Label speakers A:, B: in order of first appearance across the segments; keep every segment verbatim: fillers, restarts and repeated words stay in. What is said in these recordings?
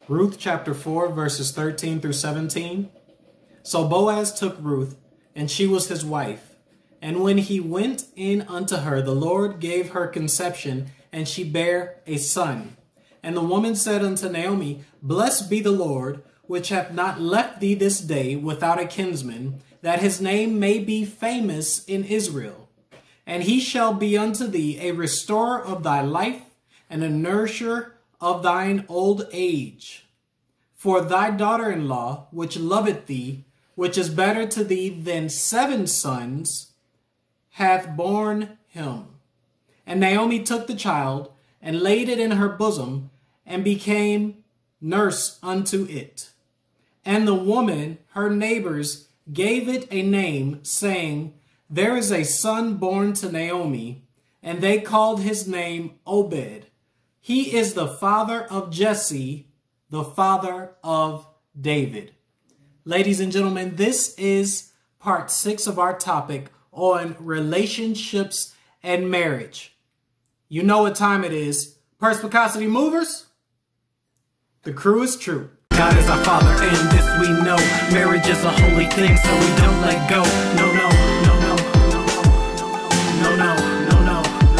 A: Ruth chapter four, verses thirteen through seventeen. So Boaz took Ruth, and she was his wife. And when he went in unto her, the Lord gave her conception, and she bare a son. And the woman said unto Naomi, Blessed be the Lord, which hath not left thee this day without a kinsman, that his name may be famous in Israel. And he shall be unto thee a restorer of thy life, and a nourisher of thine old age. For thy daughter-in-law, which loveth thee, which is better to thee than seven sons, hath borne him. And Naomi took the child, and laid it in her bosom, and became nurse unto it. And the woman, her neighbors, gave it a name, saying, There is a son born to Naomi, and they called his name Obed. He is the father of Jesse, the father of David. Ladies and gentlemen, this is part six of our topic on relationships and marriage. You know what time it is. Perspicacity movers, the crew is true. God is our Father, and this we know. Marriage is a holy thing, so we don't let go. No, no, no, no, no, no, no, no.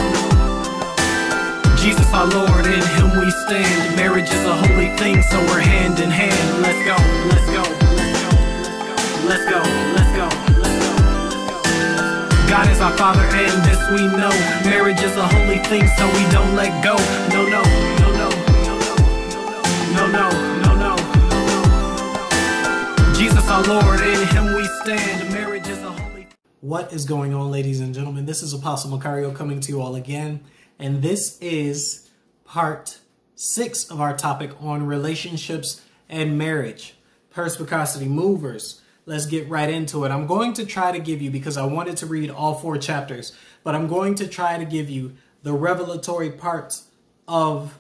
A: Jesus our Lord, in him we stand. Marriage is a holy thing, so we're hand in hand. Let's go, let's go, let's go, let's go, let's go, let's go. God is our Father, and this we know. Marriage is a holy thing, so we don't let go. No, no, no, no, no, no, no. Jesus our Lord, in him we stand. Marriage is a holy... What is going on, ladies and gentlemen? This is Apostle Makhario coming to you all again. And this is part six of our topic on relationships and marriage. Perspicacity movers. Let's get right into it. I'm going to try to give you, because I wanted to read all four chapters, but I'm going to try to give you the revelatory parts of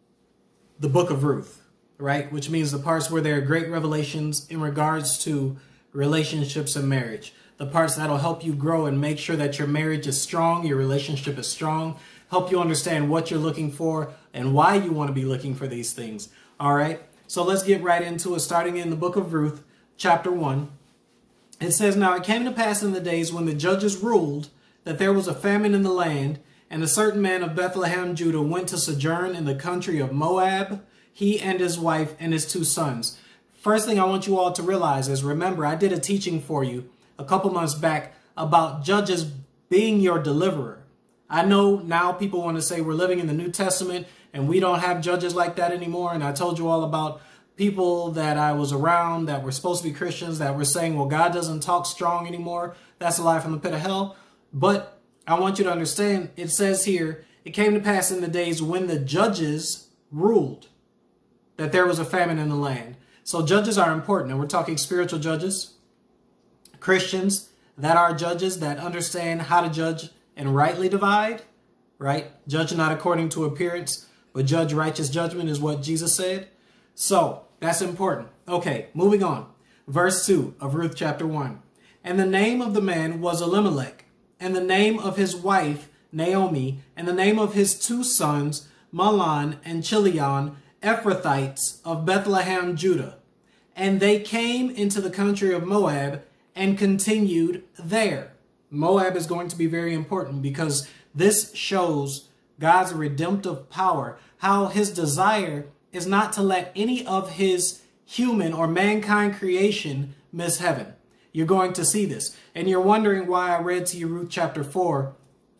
A: the book of Ruth. Right? Which means the parts where there are great revelations in regards to relationships and marriage. The parts that'll help you grow and make sure that your marriage is strong, your relationship is strong, help you understand what you're looking for and why you want to be looking for these things. All right? So let's get right into it, starting in the book of Ruth, chapter one. It says, Now it came to pass in the days when the judges ruled that there was a famine in the land, and a certain man of Bethlehem, Judah, went to sojourn in the country of Moab, he and his wife and his two sons. First thing I want you all to realize is, remember, I did a teaching for you a couple months back about judges being your deliverer. I know now people want to say we're living in the New Testament and we don't have judges like that anymore. And I told you all about people that I was around that were supposed to be Christians that were saying, well, God doesn't talk strong anymore. That's a lie from the pit of hell. But I want you to understand, it says here, it came to pass in the days when the judges ruled that there was a famine in the land. So judges are important, and we're talking spiritual judges, Christians that are judges that understand how to judge and rightly divide, right? Judge not according to appearance, but judge righteous judgment is what Jesus said. So that's important. Okay, moving on. Verse two of Ruth chapter one. And the name of the man was Elimelech, and the name of his wife Naomi, and the name of his two sons Mahlon and Chilion, Ephrathites of Bethlehem, Judah. And they came into the country of Moab and continued there. Moab is going to be very important because this shows God's redemptive power, how his desire is not to let any of his human or mankind creation miss heaven. You're going to see this. And you're wondering why I read to you Ruth chapter four,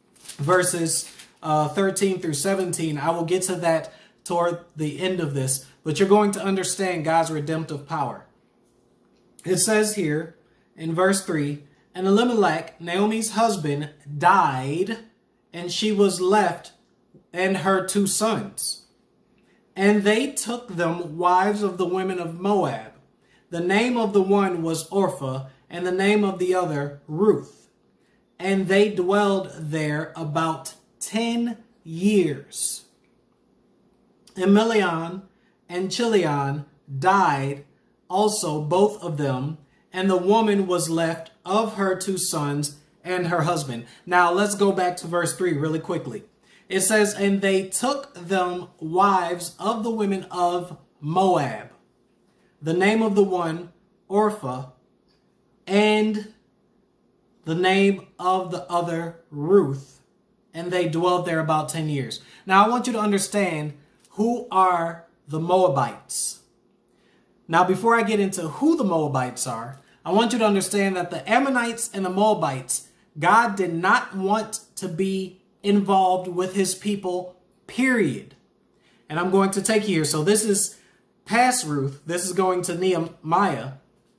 A: verses uh, thirteen through seventeen. I will get to that toward the end of this, but you're going to understand God's redemptive power. It says here in verse three, and Elimelech, Naomi's husband, died, and she was left and her two sons. And they took them wives of the women of Moab. The name of the one was Orpah, and the name of the other Ruth. And they dwelled there about ten years. And Mahlon and Chilion died also, both of them, and the woman was left of her two sons and her husband. Now let's go back to verse three really quickly. It says, and they took them wives of the women of Moab, the name of the one Orpha, and the name of the other Ruth, and they dwelled there about ten years. Now I want you to understand who are the Moabites. Now before I get into who the Moabites are, I want you to understand that the Ammonites and the Moabites, God did not want to be involved with his people, period. And I'm going to take you here. So this is past Ruth. This is going to Nehemiah.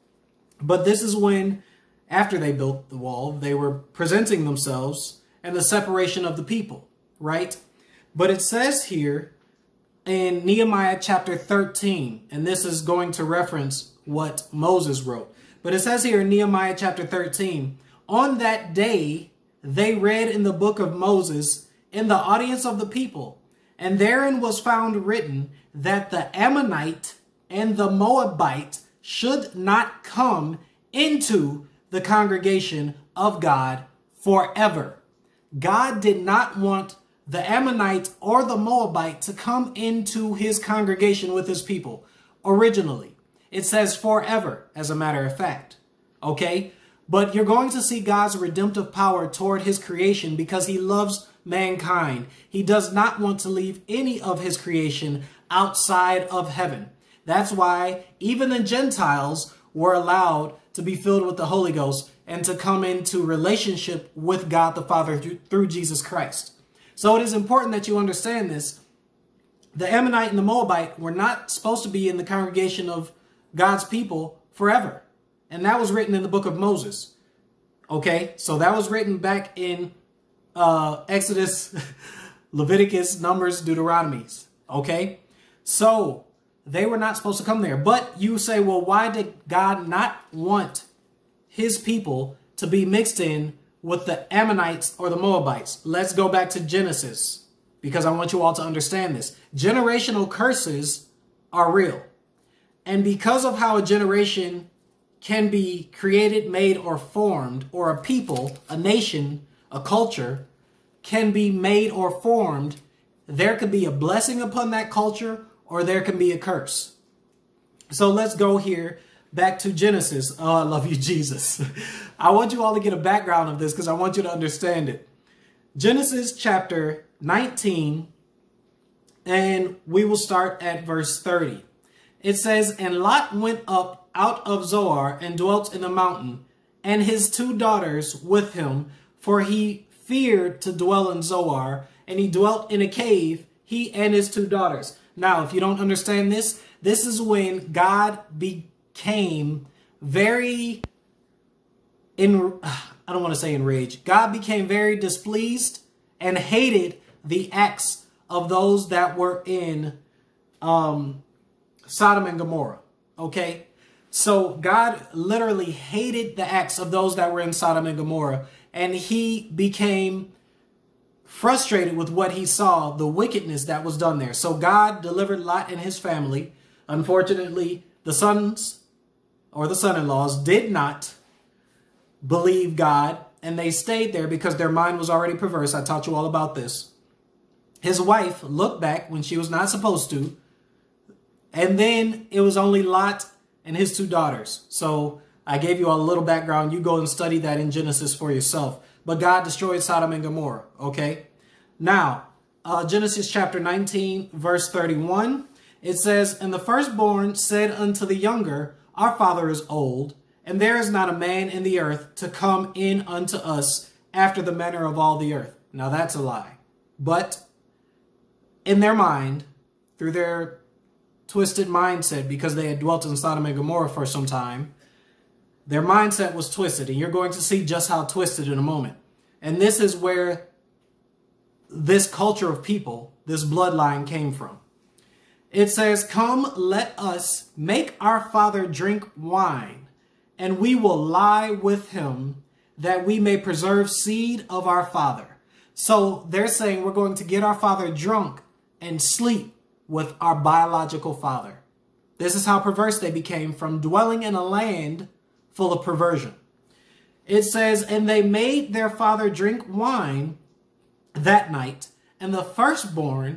A: But this is when, after they built the wall, they were presenting themselves and the separation of the people, right? But it says here in Nehemiah chapter thirteen, and this is going to reference what Moses wrote. But it says here in Nehemiah chapter thirteen, on that day, they read in the book of Moses in the audience of the people, and therein was found written that the Ammonite and the Moabite should not come into the congregation of God forever. God did not want the Ammonite or the Moabite to come into his congregation with his people originally. It says forever, as a matter of fact. Okay? But you're going to see God's redemptive power toward his creation because he loves mankind. He does not want to leave any of his creation outside of heaven. That's why even the Gentiles were allowed to be filled with the Holy Ghost and to come into relationship with God the Father through Jesus Christ. So it is important that you understand this. The Ammonite and the Moabite were not supposed to be in the congregation of God's people forever. And that was written in the book of Moses. Okay, so that was written back in uh, Exodus, Leviticus, Numbers, Deuteronomy. Okay, so they were not supposed to come there. But you say, well, why did God not want his people to be mixed in with the Ammonites or the Moabites? Let's go back to Genesis, because I want you all to understand this. Generational curses are real. And because of how a generation can be created, made, or formed, or a people, a nation, a culture can be made or formed, there could be a blessing upon that culture or there can be a curse. So let's go here back to Genesis. Oh, I love you, Jesus. I want you all to get a background of this because I want you to understand it. Genesis chapter nineteen, and we will start at verse thirty. It says, and Lot went up out of Zoar and dwelt in a mountain, and his two daughters with him, for he feared to dwell in Zoar, and he dwelt in a cave, he and his two daughters. Now, if you don't understand this, this is when God became very, in, I don't want to say enraged. God became very displeased and hated the acts of those that were in um, Sodom and Gomorrah. Okay? So God literally hated the acts of those that were in Sodom and Gomorrah. And he became frustrated with what he saw, the wickedness that was done there. So God delivered Lot and his family. Unfortunately, the sons or the son-in-laws did not believe God, and they stayed there because their mind was already perverse. I taught you all about this. His wife looked back when she was not supposed to, and then it was only Lot and his two daughters. So I gave you all a little background. You go and study that in Genesis for yourself. But God destroyed Sodom and Gomorrah, okay? Now, uh, Genesis chapter nineteen, verse thirty-one, it says, and the firstborn said unto the younger, our father is old, and there is not a man in the earth to come in unto us after the manner of all the earth. Now that's a lie. But in their mind, through their twisted mindset, because they had dwelt in Sodom and Gomorrah for some time, their mindset was twisted, and you're going to see just how twisted in a moment. And this is where this culture of people, this bloodline came from. It says, come, let us make our father drink wine, and we will lie with him, that we may preserve seed of our father. So they're saying we're going to get our father drunk and sleep with our biological father. This is how perverse they became from dwelling in a land full of perversion. It says, and they made their father drink wine that night, and the firstborn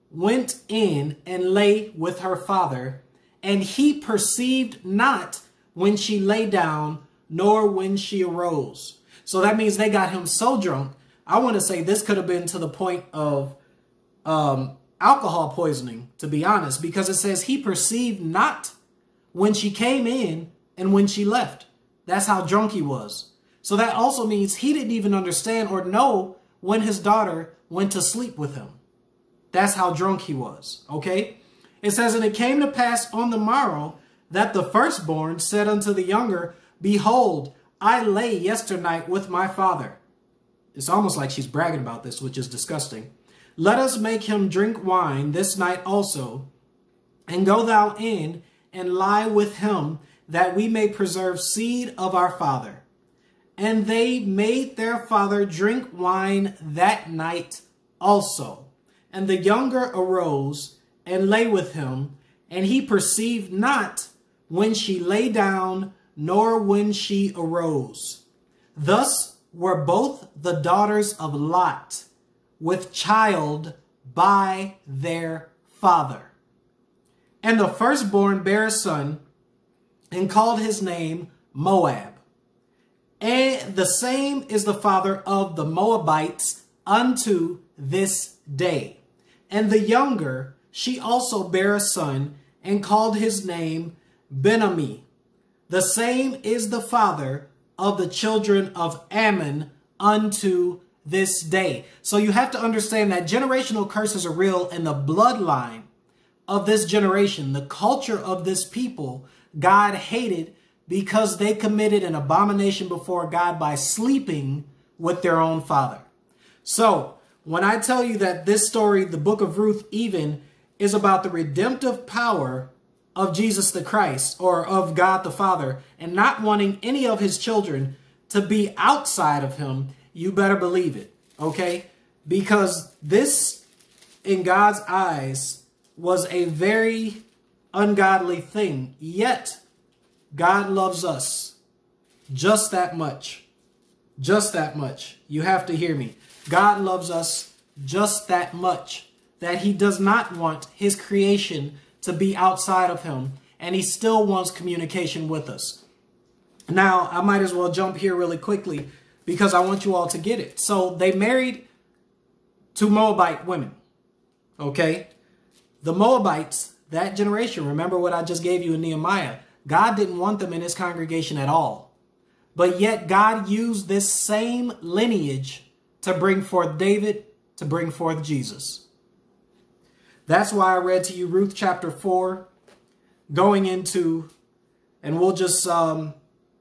A: went in and lay with her father, and he perceived not when she lay down, nor when she arose. So that means they got him so drunk. I want to say this could have been to the point of um, alcohol poisoning, to be honest, because it says he perceived not when she came in and when she left. That's how drunk he was. So that also means he didn't even understand or know when his daughter went to sleep with him. That's how drunk he was, okay? It says, and it came to pass on the morrow that the firstborn said unto the younger, behold, I lay yesternight with my father. It's almost like she's bragging about this, which is disgusting. Let us make him drink wine this night also, and go thou in and lie with him, that we may preserve seed of our father. And they made their father drink wine that night also. And the younger arose and lay with him, and he perceived not when she lay down, nor when she arose. Thus were both the daughters of Lot with child by their father. And the firstborn bare a son, and called his name Moab. And the same is the father of the Moabites unto this day. And the younger, she also bare a son, and called his name Ben-Ammi. The same is the father of the children of Ammon unto this day. So you have to understand that generational curses are real, and the bloodline of this generation, the culture of this people, God hated because they committed an abomination before God by sleeping with their own father. So when I tell you that this story, the book of Ruth even, is about the redemptive power of Jesus the Christ, or of God the Father, and not wanting any of his children to be outside of him, you better believe it, okay? Because this, in God's eyes, was a very ungodly thing, yet God loves us just that much. Just that much. You have to hear me. God loves us just that much that he does not want his creation to be outside of him, and he still wants communication with us. Now, I might as well jump here really quickly because I want you all to get it. So they married two Moabite women, okay? The Moabites, that generation, remember what I just gave you in Nehemiah, God didn't want them in his congregation at all. But yet God used this same lineage to bring forth David, to bring forth Jesus. That's why I read to you Ruth chapter four, going into, and we'll just, um,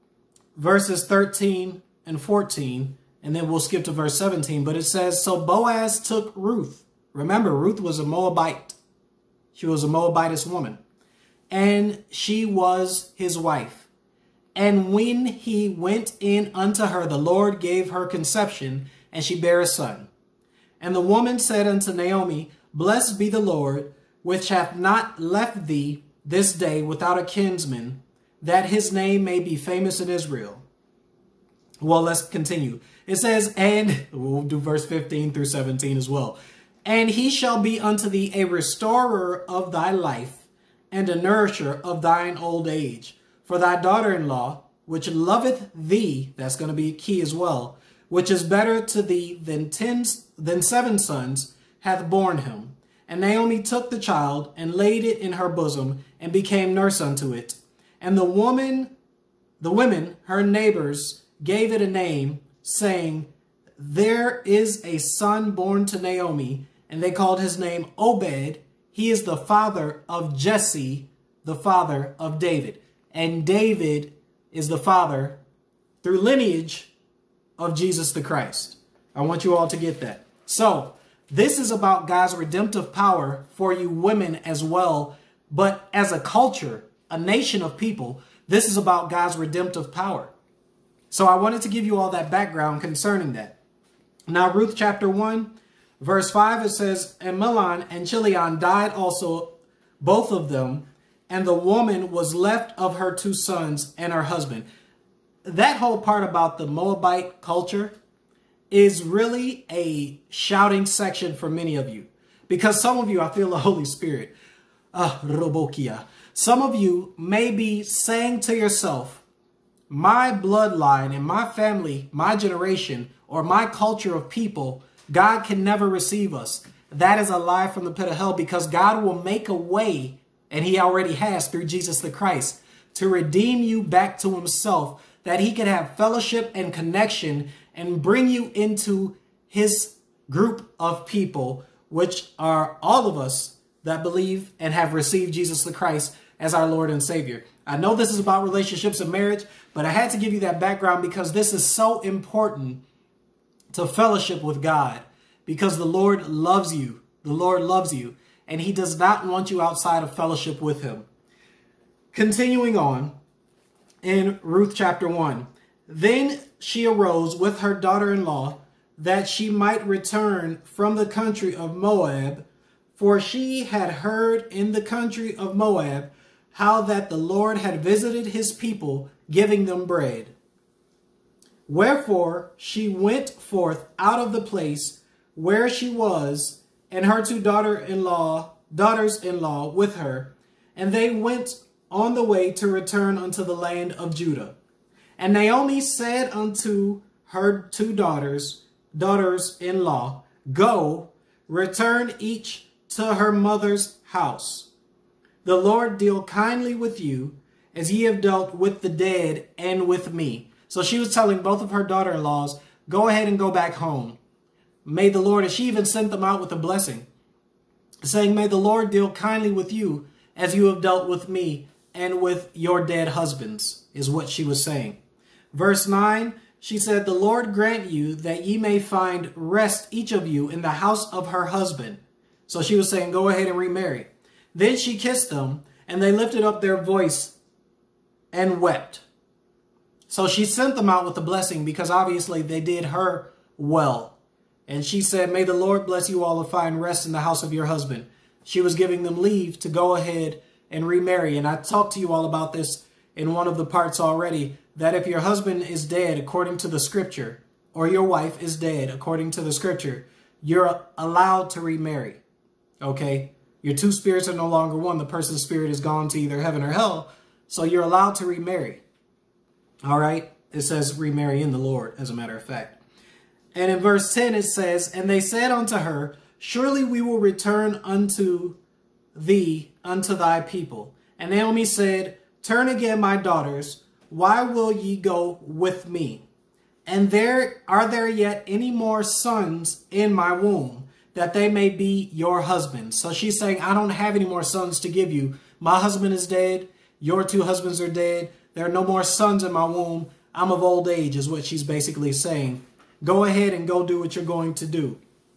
A: verses thirteen and fourteen, and then we'll skip to verse seventeen. But it says, so Boaz took Ruth. Remember, Ruth was a Moabite. She was a Moabitess woman, and she was his wife. And when he went in unto her, the Lord gave her conception, and she bare a son. And the woman said unto Naomi, blessed be the Lord, which hath not left thee this day without a kinsman, that his name may be famous in Israel. Well, let's continue. It says, and we'll do verse fifteen through seventeen as well. And he shall be unto thee a restorer of thy life, and a nourisher of thine old age. For thy daughter-in-law, which loveth thee, that's going to be key as well, which is better to thee than ten, than seven sons, hath borne him. And Naomi took the child, and laid it in her bosom, and became nurse unto it. And the woman, the women, her neighbors, gave it a name, saying, there is a son born to Naomi, and they called his name Obed. He is the father of Jesse, the father of David. And David is the father, through lineage, of Jesus the Christ. I want you all to get that. So, this is about God's redemptive power for you women as well. But as a culture, a nation of people, this is about God's redemptive power. So I wanted to give you all that background concerning that. Now, Ruth chapter one, verse five, it says, and Milan and Chilion died also, both of them, and the woman was left of her two sons and her husband. That whole part about the Moabite culture is really a shouting section for many of you, Because some of you, I feel the Holy Spirit. Ah, Robokia. Some of you may be saying to yourself, my bloodline and my family, my generation, or my culture of people, God can never receive us. That is a lie from the pit of hell, because God will make a way, and he already has through Jesus the Christ, to redeem you back to himself, that he can have fellowship and connection and bring you into his group of people, which are all of us that believe and have received Jesus the Christ as our Lord and Savior. I know this is about relationships and marriage, but I had to give you that background because this is so important to fellowship with God, because the Lord loves you. The Lord loves you, and he does not want you outside of fellowship with him. Continuing on in Ruth chapter one. Then she arose with her daughter-in-law that she might return from the country of Moab, for she had heard in the country of Moab how that the Lord had visited his people, giving them bread. Wherefore she went forth out of the place where she was, and her two daughter-in-law, daughters-in-law with her, and they went on the way to return unto the land of Judah. And Naomi said unto her two daughters, daughters-in-law, Go, return each to her mother's house. The Lord deal kindly with you, as ye have dealt with the dead and with me. So she was telling both of her daughter-in-laws, go ahead and go back home. May the Lord, and she even sent them out with a blessing, saying, may the Lord deal kindly with you, as you have dealt with me and with your dead husbands, is what she was saying. Verse nine, she said, the Lord grant you that ye may find rest, each of you, in the house of her husband. So she was saying, go ahead and remarry. Then she kissed them, and they lifted up their voice and wept. So she sent them out with a blessing, because obviously they did her well. And she said, may the Lord bless you all to find rest in the house of your husband. She was giving them leave to go ahead and remarry. And I talked to you all about this in one of the parts already, that if your husband is dead according to the scripture, or your wife is dead according to the scripture, you're allowed to remarry. Okay? Your two spirits are no longer one. The person's spirit is gone to either heaven or hell. So you're allowed to remarry. All right? It says remarry in the Lord, as a matter of fact. And in verse ten it says, and they said unto her, surely we will return unto thee, unto thy people. And Naomi said, turn again, my daughters. Why will ye go with me? And there are there yet any more sons in my womb, that they may be your husbands? So she's saying, I don't have any more sons to give you. My husband is dead. Your two husbands are dead. There are no more sons in my womb. I'm of old age, is what she's basically saying. Go ahead and go do what you're going to do.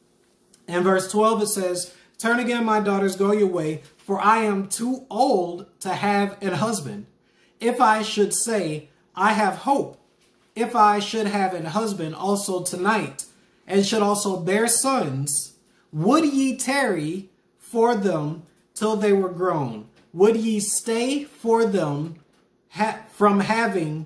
A: In verse twelve, it says, turn again, my daughters, go your way, for I am too old to have an husband. If I should say, I have hope, if I should have an husband also tonight, and should also bear sons, would ye tarry for them till they were grown? Would ye stay for them ha from having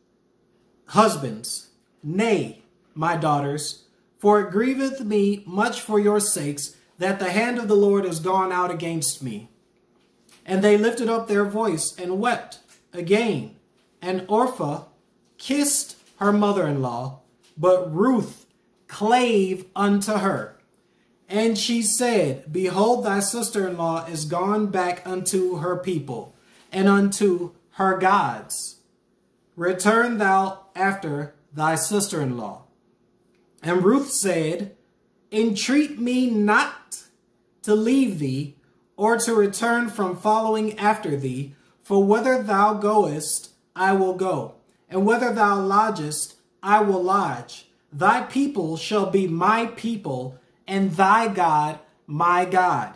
A: husbands? Nay, my daughters, for it grieveth me much for your sakes, that the hand of the Lord is gone out against me. And they lifted up their voice and wept again. And Orpah kissed her mother-in-law, but Ruth clave unto her. And she said, behold, thy sister-in-law is gone back unto her people, and unto her gods. Return thou after thy sister-in-law. And Ruth said, entreat me not to leave thee, or to return from following after thee, for whither thou goest, I will go, and whither thou lodgest, I will lodge. Thy people shall be my people, and thy God my God.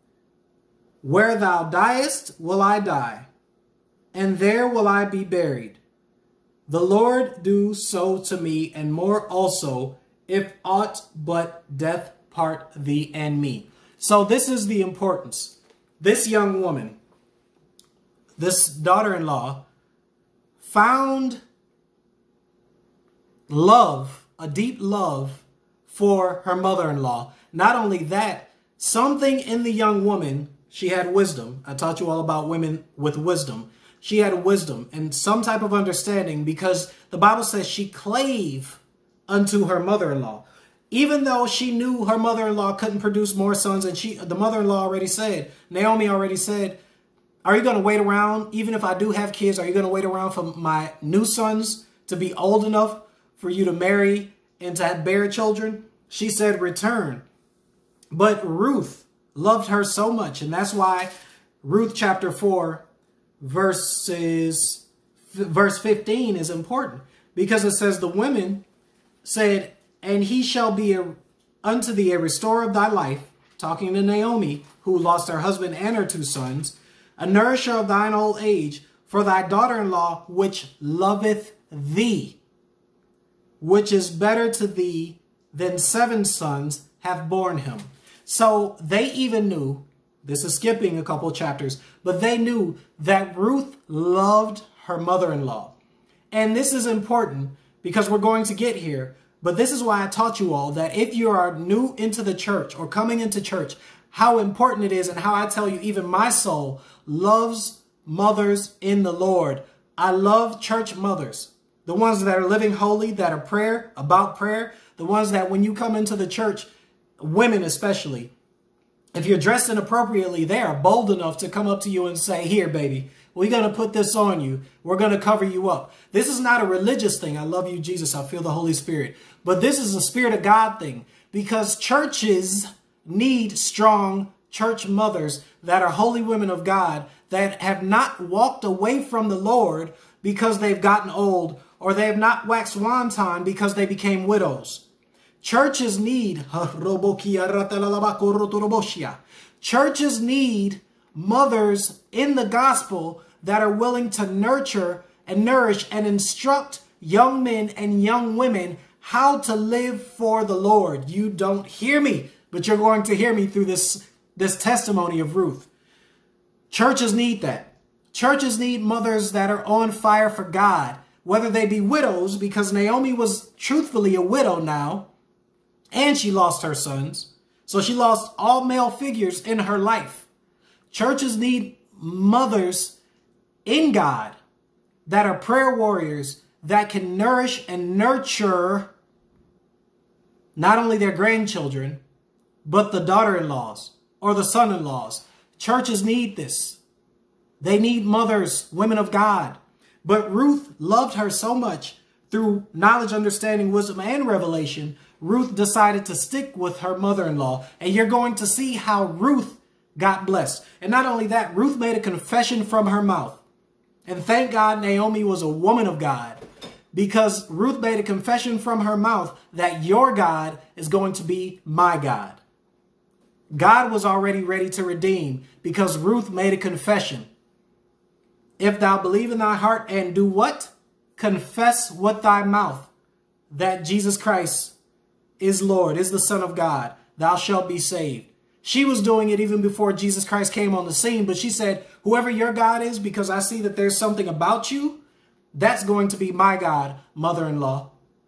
A: Where thou diest will I die, and there will I be buried. The Lord do so to me, and more also, if aught but death part thee and me. So this is the importance. This young woman, this daughter-in-law, found love, a deep love for her mother-in-law. Not only that, Something in the young woman, she had wisdom. I taught you all about women with wisdom. She had wisdom and some type of understanding, because the Bible says she clave unto her mother-in-law. Even though she knew her mother-in-law couldn't produce more sons, and she, the mother-in-law already said, Naomi already said, are you going to wait around? Even if I do have kids, are you going to wait around for my new sons to be old enough for you to marry and to have bear children? She said, return. But Ruth loved her so much. And that's why Ruth chapter four, verses, verse fifteen is important, because it says the women said, and he shall be a, unto thee a restorer of thy life, talking to Naomi, who lost her husband and her two sons, a nourisher of thine old age, for thy daughter-in-law, which loveth thee, which is better to thee than seven sons, have borne him. So they even knew, this is skipping a couple chapters, but they knew that Ruth loved her mother-in-law. And this is important because we're going to get here. But this is why I taught you all that if you are new into the church or coming into church, how important it is, and how I tell you, even my soul loves mothers in the Lord. I love church mothers, the ones that are living holy, that are prayer, about prayer, the ones that when you come into the church, women especially, if you're dressed inappropriately, they are bold enough to come up to you and say, here, baby, we're going to put this on you. We're going to cover you up. This is not a religious thing. I love you, Jesus. I feel the Holy Spirit. But this is a Spirit of God thing, because churches need strong church mothers that are holy women of God, that have not walked away from the Lord because they've gotten old, or they have not waxed wanton because they became widows. Churches need churches need mothers in the gospel that are willing to nurture and nourish and instruct young men and young women how to live for the Lord. You don't hear me, but you're going to hear me through this, this testimony of Ruth. Churches need that. Churches need mothers that are on fire for God, whether they be widows, because Naomi was truthfully a widow now, and she lost her sons. So she lost all male figures in her life. Churches need mothers in God that are prayer warriors, that can nourish and nurture not only their grandchildren, but the daughter-in-laws or the son-in-laws. Churches need this. They need mothers, women of God. But Ruth loved her so much through knowledge, understanding, wisdom, and revelation. Ruth decided to stick with her mother-in-law. And you're going to see how Ruth got blessed. And not only that, Ruth made a confession from her mouth. And thank God Naomi was a woman of God, because Ruth made a confession from her mouth that your God is going to be my God. God was already ready to redeem because Ruth made a confession. If thou believe in thy heart and do what? Confess with thy mouth that Jesus Christ is Lord, is the Son of God, thou shalt be saved. She was doing it even before Jesus Christ came on the scene, but she said, whoever your God is, because I see that there's something about you, that's going to be my God, mother-in-law.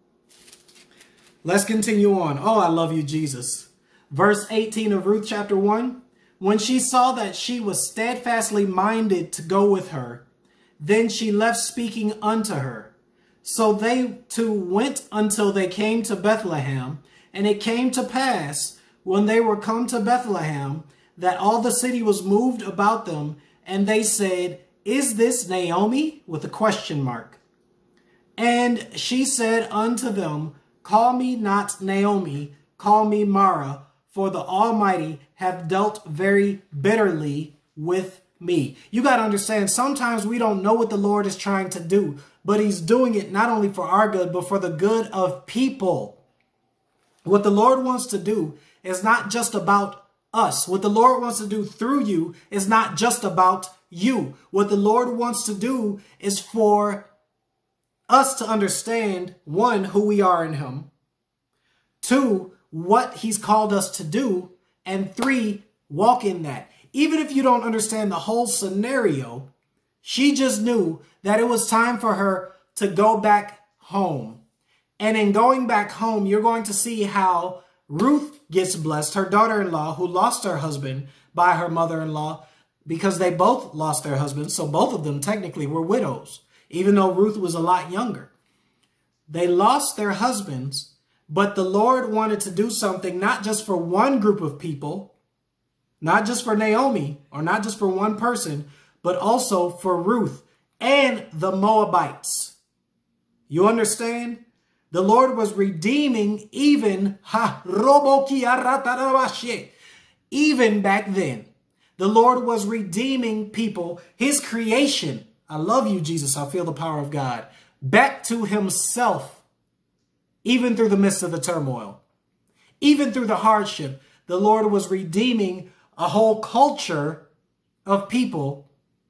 A: Let's continue on. Oh, I love you, Jesus. Verse eighteen of Ruth chapter one. When she saw that she was steadfastly minded to go with her, then she left speaking unto her. So they two went until they came to Bethlehem. And it came to pass, when they were come to Bethlehem, that all the city was moved about them, and they said, is this Naomi? With a question mark. And she said unto them, call me not Naomi, call me Mara, for the Almighty hath dealt very bitterly with me. You got to understand, sometimes we don't know what the Lord is trying to do, but he's doing it not only for our good, but for the good of people. What the Lord wants to do is not just about us. What the Lord wants to do through you is not just about you. What the Lord wants to do is for us to understand, one, who we are in him, two, what he's called us to do, and three, walk in that. Even if you don't understand the whole scenario, she just knew that it was time for her to go back home. And in going back home, you're going to see how Ruth gets blessed, her daughter-in-law, who lost her husband by her mother-in-law, because they both lost their husbands. So both of them technically were widows, even though Ruth was a lot younger. They lost their husbands, but the Lord wanted to do something not just for one group of people, not just for Naomi, or not just for one person, but also for Ruth and the Moabites. You understand? The Lord was redeeming even, ha, even back then. The Lord was redeeming people, his creation. I love you, Jesus. I feel the power of God. Back to himself, even through the midst of the turmoil, even through the hardship. The Lord was redeeming a whole culture of people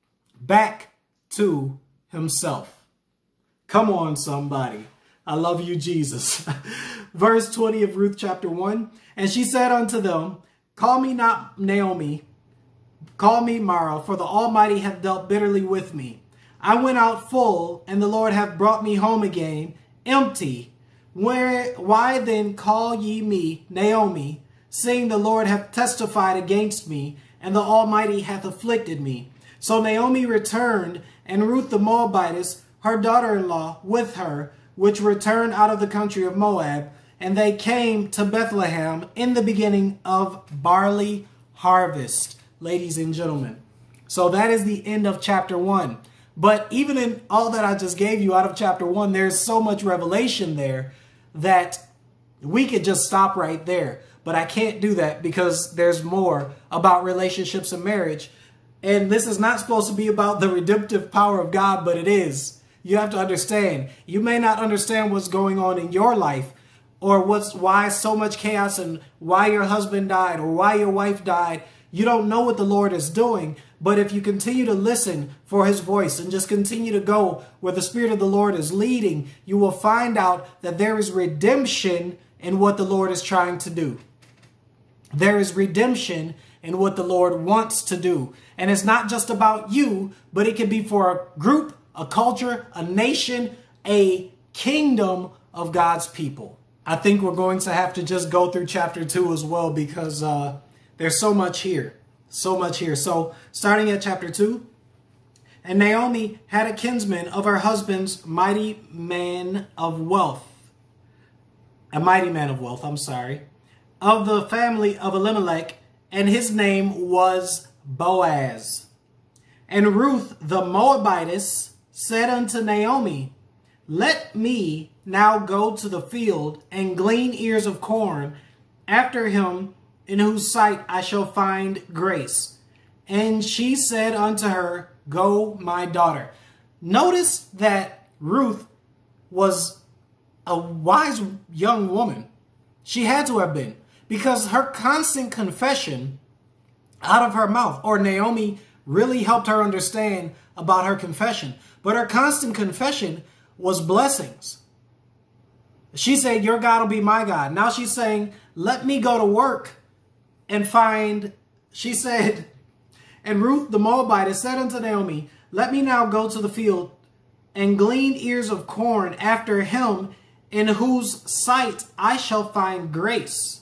A: back to himself. Come on, somebody. I love you, Jesus. Verse twenty of Ruth chapter one. And she said unto them, call me not Naomi, call me Mara, for the Almighty hath dealt bitterly with me. I went out full, and the Lord hath brought me home again empty. Where, why then call ye me Naomi, seeing the Lord hath testified against me, and the Almighty hath afflicted me? So Naomi returned, and Ruth the Moabitess, her daughter-in-law, with her, which returned out of the country of Moab, and they came to Bethlehem in the beginning of barley harvest. Ladies and gentlemen, so that is the end of chapter one. But even in all that I just gave you out of chapter one, there's so much revelation there that we could just stop right there. But I can't do that because there's more about relationships and marriage. And this is not supposed to be about the redemptive power of God, but it is. You have to understand, you may not understand what's going on in your life, or what's why so much chaos, and why your husband died, or why your wife died. You don't know what the Lord is doing. But if you continue to listen for his voice and just continue to go where the Spirit of the Lord is leading, you will find out that there is redemption in what the Lord is trying to do. There is redemption in what the Lord wants to do. And it's not just about you, but it can be for a group, a culture, a nation, a kingdom of God's people. I think we're going to have to just go through chapter two as well, because uh, there's so much here. So much here. So starting at chapter two. And Naomi had a kinsman of her husband's mighty man of wealth. A mighty man of wealth, I'm sorry. Of the family of Elimelech, and his name was Boaz. And Ruth the Moabitess said unto Naomi, let me now go to the field and glean ears of corn after him, in whose sight I shall find grace. And she said unto her, go, my daughter. Notice that Ruth was a wise young woman. She had to have been, because her constant confession out of her mouth, or Naomi really helped her understand about her confession, but her constant confession was blessings. She said, your God will be my God. Now she's saying, let me go to work and find, she said, and Ruth the Moabitess said unto Naomi, let me now go to the field and glean ears of corn after him, in whose sight I shall find grace.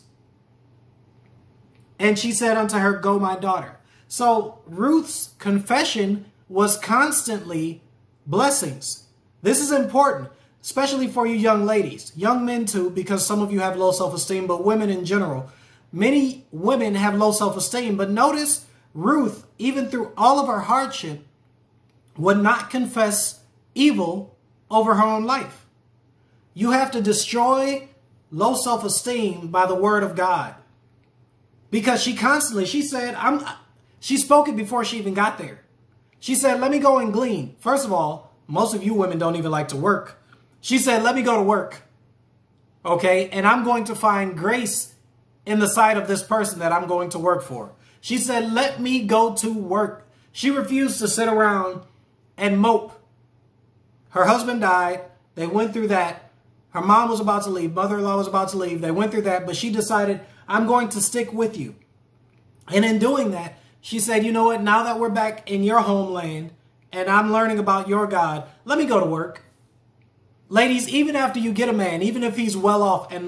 A: And she said unto her, go, my daughter. So Ruth's confession was constantly blessings. This is important, especially for you young ladies, young men too, because some of you have low self-esteem, but women in general. Many women have low self-esteem, but notice Ruth, even through all of her hardship, would not confess evil over her own life. You have to destroy low self-esteem by the word of God. Because she constantly, she said, I'm, she spoke it before she even got there. She said, let me go and glean. First of all, most of you women don't even like to work. She said, let me go to work. Okay, and I'm going to find grace in the sight of this person that I'm going to work for. She said, let me go to work. She refused to sit around and mope. Her husband died. They went through that. Her mom was about to leave. Mother-in-law was about to leave. They went through that, but she decided, I'm going to stick with you. And in doing that, she said, you know what? Now that we're back in your homeland and I'm learning about your God, let me go to work. Ladies, even after you get a man, even if he's well off and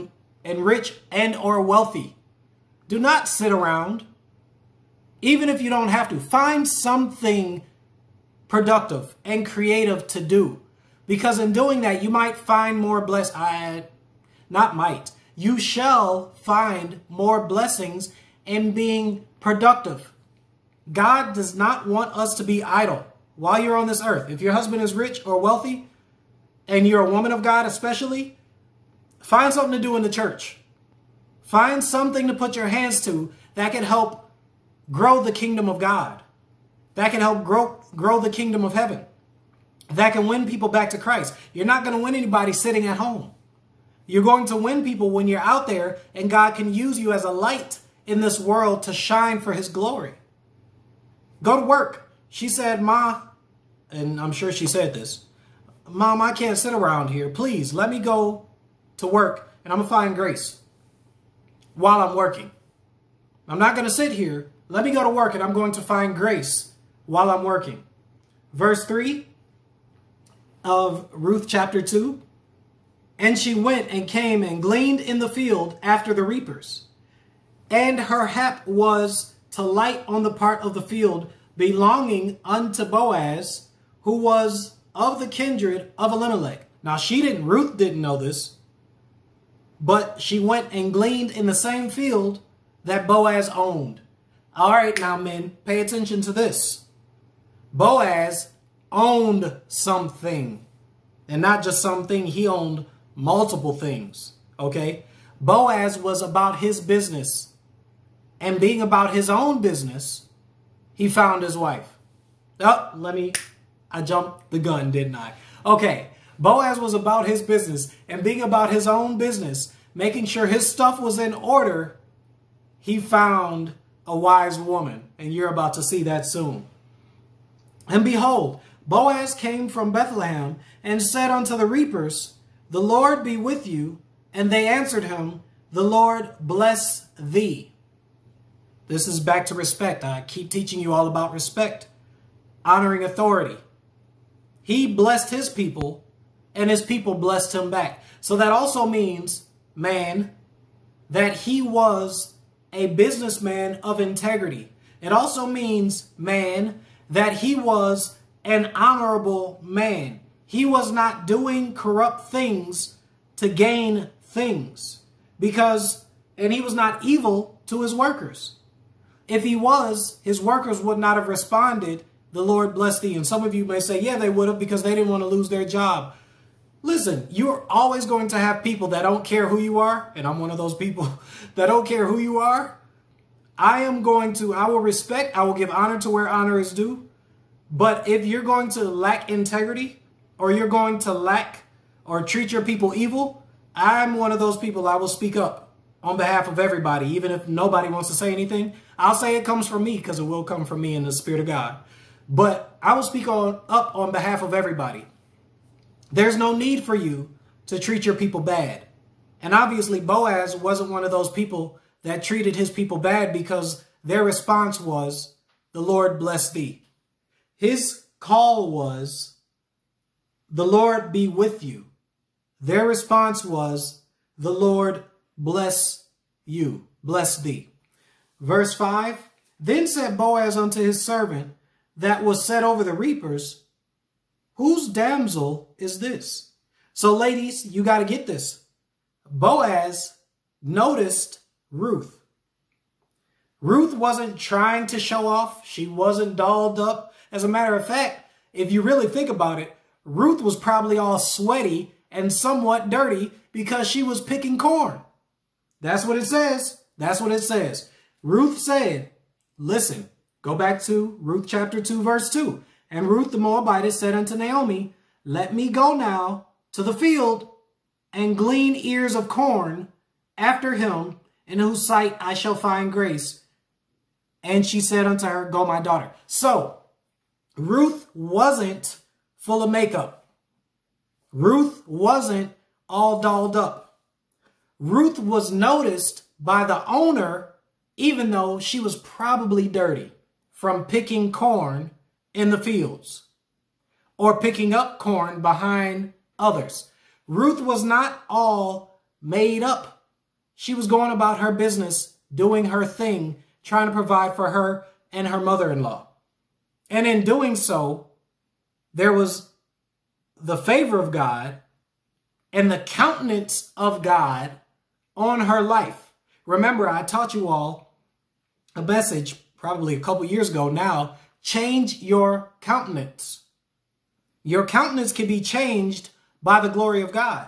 A: and rich and or wealthy. Do not sit around. Even if you don't have to, find something productive and creative to do. Because in doing that, you might find more bless. I, not might. You shall find more blessings in being productive. God does not want us to be idle while you're on this earth. If your husband is rich or wealthy, and you're a woman of God especially, find something to do in the church. Find something to put your hands to that can help grow the kingdom of God. That can help grow, grow the kingdom of heaven. That can win people back to Christ. You're not going to win anybody sitting at home. You're going to win people when you're out there and God can use you as a light in this world to shine for his glory. Go to work. She said, Ma, and I'm sure she said this, Mom, I can't sit around here. Please let me go to work and I'm going to find grace while I'm working. I'm not going to sit here. Let me go to work and I'm going to find grace while I'm working. Verse three of Ruth chapter two. And she went and came and gleaned in the field after the reapers. And her hap was to light on the part of the field belonging unto Boaz, who was of the kindred of Elimelech. Now she didn't, Ruth didn't know this, but she went and gleaned in the same field that Boaz owned. All right, now men, pay attention to this. Boaz owned something, and not just something, he owned multiple things, okay? Boaz was about his business, and being about his own business, he found his wife. Oh, let me, I jumped the gun, didn't I? Okay, Boaz was about his business, and being about his own business, making sure his stuff was in order, he found a wise woman, and you're about to see that soon. And behold, Boaz came from Bethlehem and said unto the reapers, the Lord be with you. And they answered him, the Lord bless thee. This is back to respect. I keep teaching you all about respect, honoring authority. He blessed his people and his people blessed him back. So that also means, man, that he was a businessman of integrity. It also means, man, that he was an honorable man. He was not doing corrupt things to gain things because, and he was not evil to his workers. If he was, his workers would not have responded, the Lord bless thee. And some of you may say, yeah, they would have because they didn't want to lose their job. Listen, you're always going to have people that don't care who you are. And I'm one of those people that don't care who you are. I am going to, I will respect, I will give honor to where honor is due. But if you're going to lack integrity, or you're going to lack or treat your people evil, I'm one of those people. I will speak up on behalf of everybody, even if nobody wants to say anything. I'll say it comes from me because it will come from me in the Spirit of God. But I will speak on, up on behalf of everybody. There's no need for you to treat your people bad. And obviously Boaz wasn't one of those people that treated his people bad because their response was, the Lord bless thee. His call was, the Lord be with you. Their response was, the Lord bless you, bless thee. Verse five, then said Boaz unto his servant that was set over the reapers, whose damsel is this? So ladies, you got to get this. Boaz noticed Ruth. Ruth wasn't trying to show off. She wasn't dolled up. As a matter of fact, if you really think about it, Ruth was probably all sweaty and somewhat dirty because she was picking corn. That's what it says. That's what it says. Ruth said, listen, go back to Ruth chapter two, verse two. And Ruth the Moabitess said unto Naomi, let me go now to the field and glean ears of corn after him, in whose sight I shall find grace. And she said unto her, go, my daughter. So Ruth wasn't full of makeup. Ruth wasn't all dolled up. Ruth was noticed by the owner, even though she was probably dirty from picking corn in the fields or picking up corn behind others. Ruth was not all made up she was going about her business, doing her thing, trying to provide for her and her mother-in-law. And in doing so, there was the favor of God and the countenance of God on her life. Remember, I taught you all a message probably a couple years ago now. Change your countenance. Your countenance can be changed by the glory of God.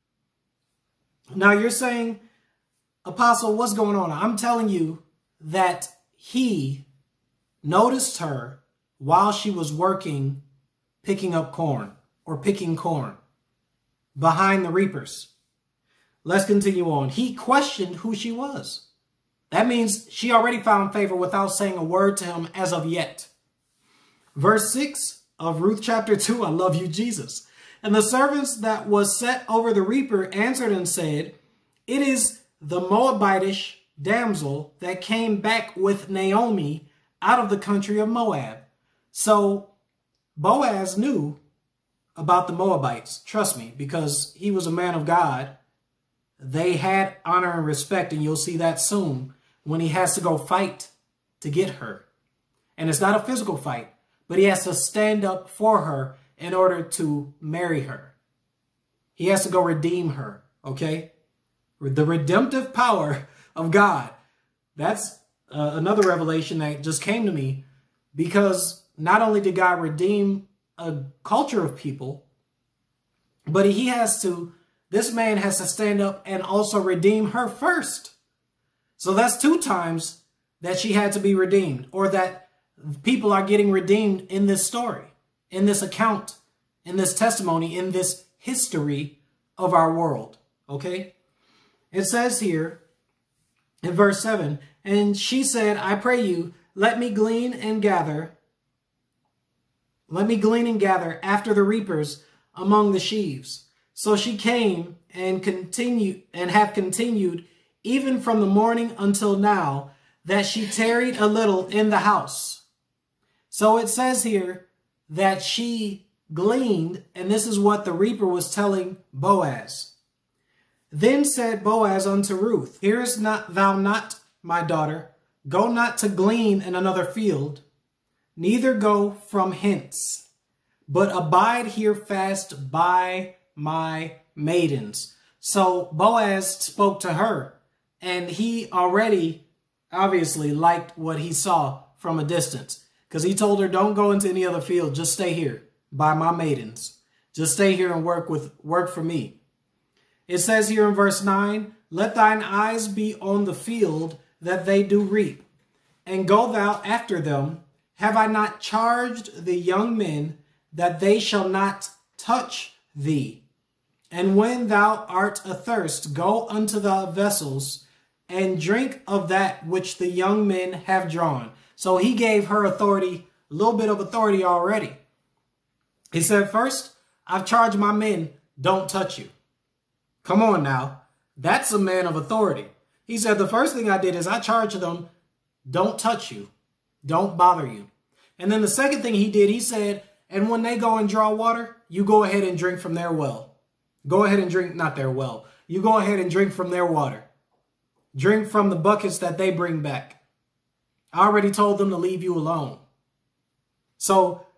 A: Now you're saying, Apostle, what's going on? I'm telling you that he noticed her while she was working, picking up corn or picking corn behind the reapers. Let's continue on. He questioned who she was. That means she already found favor without saying a word to him as of yet. Verse six of Ruth chapter two, I love you, Jesus. And the servants that was set over the reaper answered and said, it is the Moabitish damsel that came back with Naomi out of the country of Moab. So Boaz knew about the Moabites, trust me, because he was a man of God. They had honor and respect, and you'll see that soon when he has to go fight to get her. And it's not a physical fight, but he has to stand up for her in order to marry her. He has to go redeem her, okay? The redemptive power of God. That's uh, another revelation that just came to me, because not only did God redeem a culture of people, but he has to, this man has to stand up and also redeem her first. So that's two times that she had to be redeemed, or that people are getting redeemed in this story, in this account, in this testimony, in this history of our world. Okay. It says here in verse seven, and she said, I pray you, let me glean and gather. Let me glean and gather after the reapers among the sheaves. So she came and continued and have continued even from the morning until now, that she tarried a little in the house. So it says here that she gleaned, and this is what the reaper was telling Boaz. Then said Boaz unto Ruth, hearest not thou not, my daughter? Go not to glean in another field, neither go from hence, but abide here fast by my maidens. So Boaz spoke to her, and he already obviously liked what he saw from a distance, because he told her, don't go into any other field. Just stay here by my maidens. Just stay here and work with work for me. It says here in verse nine, let thine eyes be on the field that they do reap, and go thou after them. Have I not charged the young men that they shall not touch thee? And when thou art athirst, go unto the vessels and drink of that which the young men have drawn. So he gave her authority, a little bit of authority already. He said, first, I've charged my men, don't touch you. Come on now. That's a man of authority. He said, the first thing I did is I charged them, don't touch you. Don't bother you. And then the second thing he did, he said, and when they go and draw water, you go ahead and drink from their well. Go ahead and drink, not their well. You go ahead and drink from their water. Drink from the buckets that they bring back. I already told them to leave you alone. So,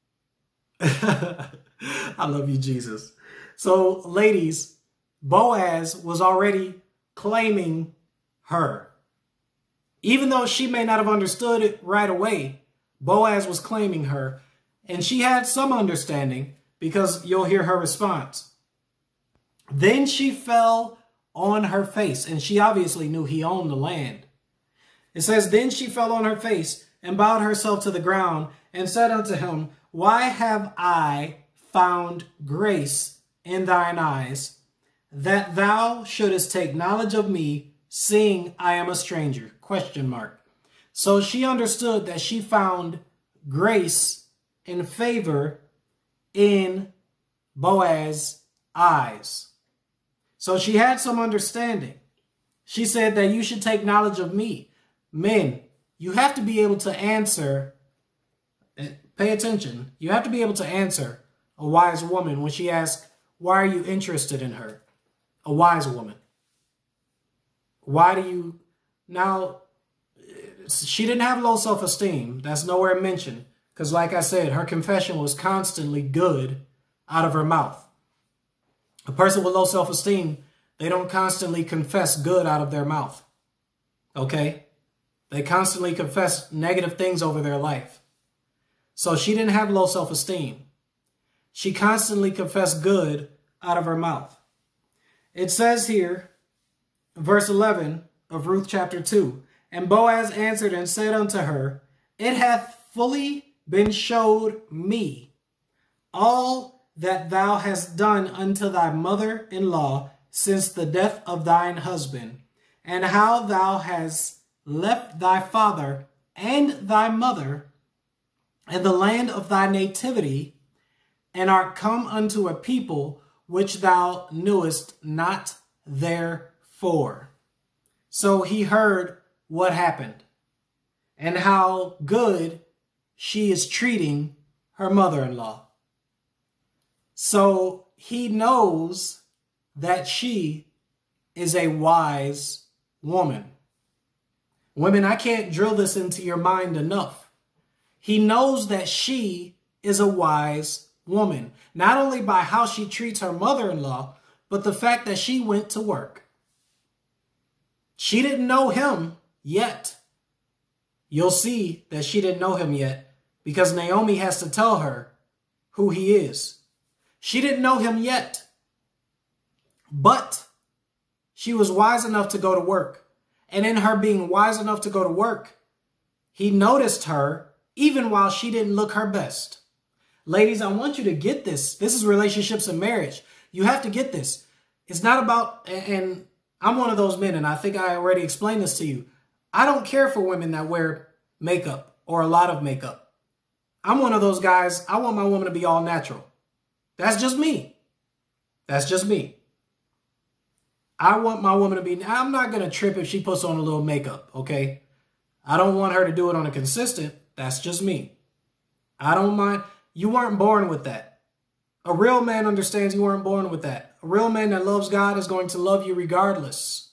A: I love you, Jesus. So, ladies, Boaz was already claiming her. Even though she may not have understood it right away, Boaz was claiming her. And she had some understanding, because you'll hear her response. Then she fell on her face, and she obviously knew he owned the land. It says, then she fell on her face and bowed herself to the ground and said unto him, why have I found grace in thine eyes, that thou shouldest take knowledge of me, seeing I am a stranger? Question mark. So she understood that she found grace and favor in Boaz's eyes. So she had some understanding. She said that you should take knowledge of me. Men, you have to be able to answer, pay attention, you have to be able to answer a wise woman when she asks, why are you interested in her? A wise woman. Why do you... Now, she didn't have low self-esteem. That's nowhere mentioned. Because like I said, her confession was constantly good out of her mouth. A person with low self-esteem, they don't constantly confess good out of their mouth. Okay? They constantly confess negative things over their life. So she didn't have low self-esteem. She constantly confessed good out of her mouth. It says here, verse eleven of Ruth chapter two, and Boaz answered and said unto her, it hath fully been showed me all that thou hast done unto thy mother-in-law since the death of thine husband, and how thou hast left thy father and thy mother and the land of thy nativity, and art come unto a people which thou knewest not therefore. So he heard what happened and how good she is treating her mother-in-law. So he knows that she is a wise woman. Women, I can't drill this into your mind enough. He knows that she is a wise woman, not only by how she treats her mother-in-law, but the fact that she went to work. She didn't know him yet. You'll see that she didn't know him yet because Naomi has to tell her who he is. She didn't know him yet, but she was wise enough to go to work. And in her being wise enough to go to work, he noticed her even while she didn't look her best. Ladies, I want you to get this. This is relationships and marriage. You have to get this. It's not about, and I'm one of those men, and I think I already explained this to you. I don't care for women that wear makeup or a lot of makeup. I'm one of those guys. I want my woman to be all natural. That's just me. That's just me. I want my woman to be, I'm not going to trip if she puts on a little makeup, okay? I don't want her to do it on a consistent. That's just me. I don't mind. You weren't born with that. A real man understands you weren't born with that. A real man that loves God is going to love you regardless.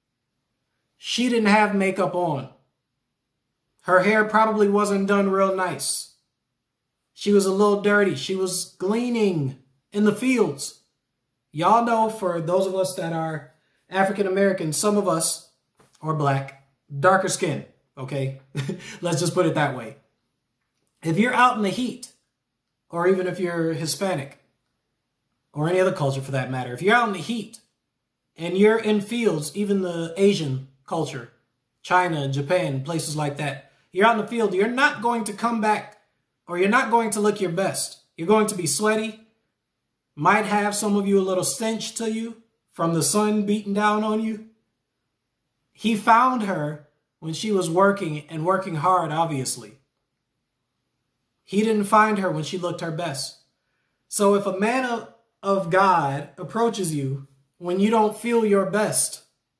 A: She didn't have makeup on. Her hair probably wasn't done real nice. She was a little dirty. She was gleaning in the fields. Y'all know, for those of us that are African American, some of us, or black, darker skin, okay? Let's just put it that way. If you're out in the heat, or even if you're Hispanic, or any other culture for that matter, if you're out in the heat and you're in fields, even the Asian culture, China, Japan, places like that, you're out in the field, you're not going to come back, or you're not going to look your best. You're going to be sweaty, might have some of you a little stench to you from the sun beating down on you. He found her when she was working and working hard, obviously. He didn't find her when she looked her best. So if a man of, of God approaches you when you don't feel your best,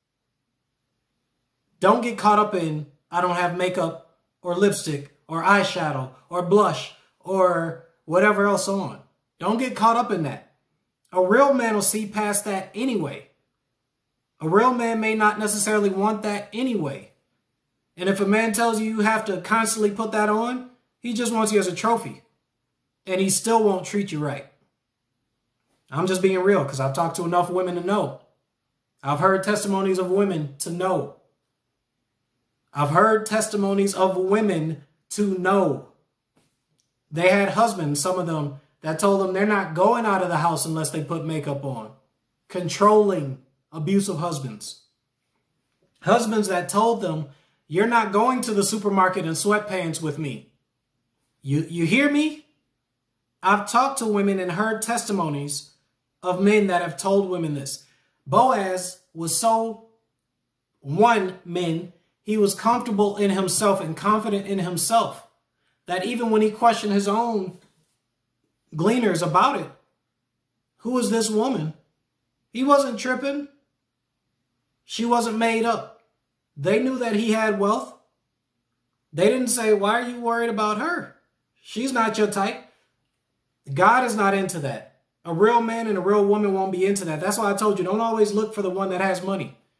A: don't get caught up in, I don't have makeup or lipstick or eyeshadow or blush or whatever else on. Don't get caught up in that. A real man will see past that anyway. A real man may not necessarily want that anyway. And if a man tells you you have to constantly put that on, he just wants you as a trophy. And he still won't treat you right. I'm just being real because I've talked to enough women to know. I've heard testimonies of women to know. I've heard testimonies of women to know. They had husbands, some of them, that told them they're not going out of the house unless they put makeup on. Controlling, abusive husbands. Husbands that told them, you're not going to the supermarket in sweatpants with me. You, you hear me? I've talked to women and heard testimonies of men that have told women this. Boaz was so, one, men, he was comfortable in himself and confident in himself that even when he questioned his own gleaners about it, who is this woman? He wasn't tripping. She wasn't made up. They knew that he had wealth. They didn't say, why are you worried about her? She's not your type. God is not into that. A real man and a real woman won't be into that. That's why I told you, don't always look for the one that has money.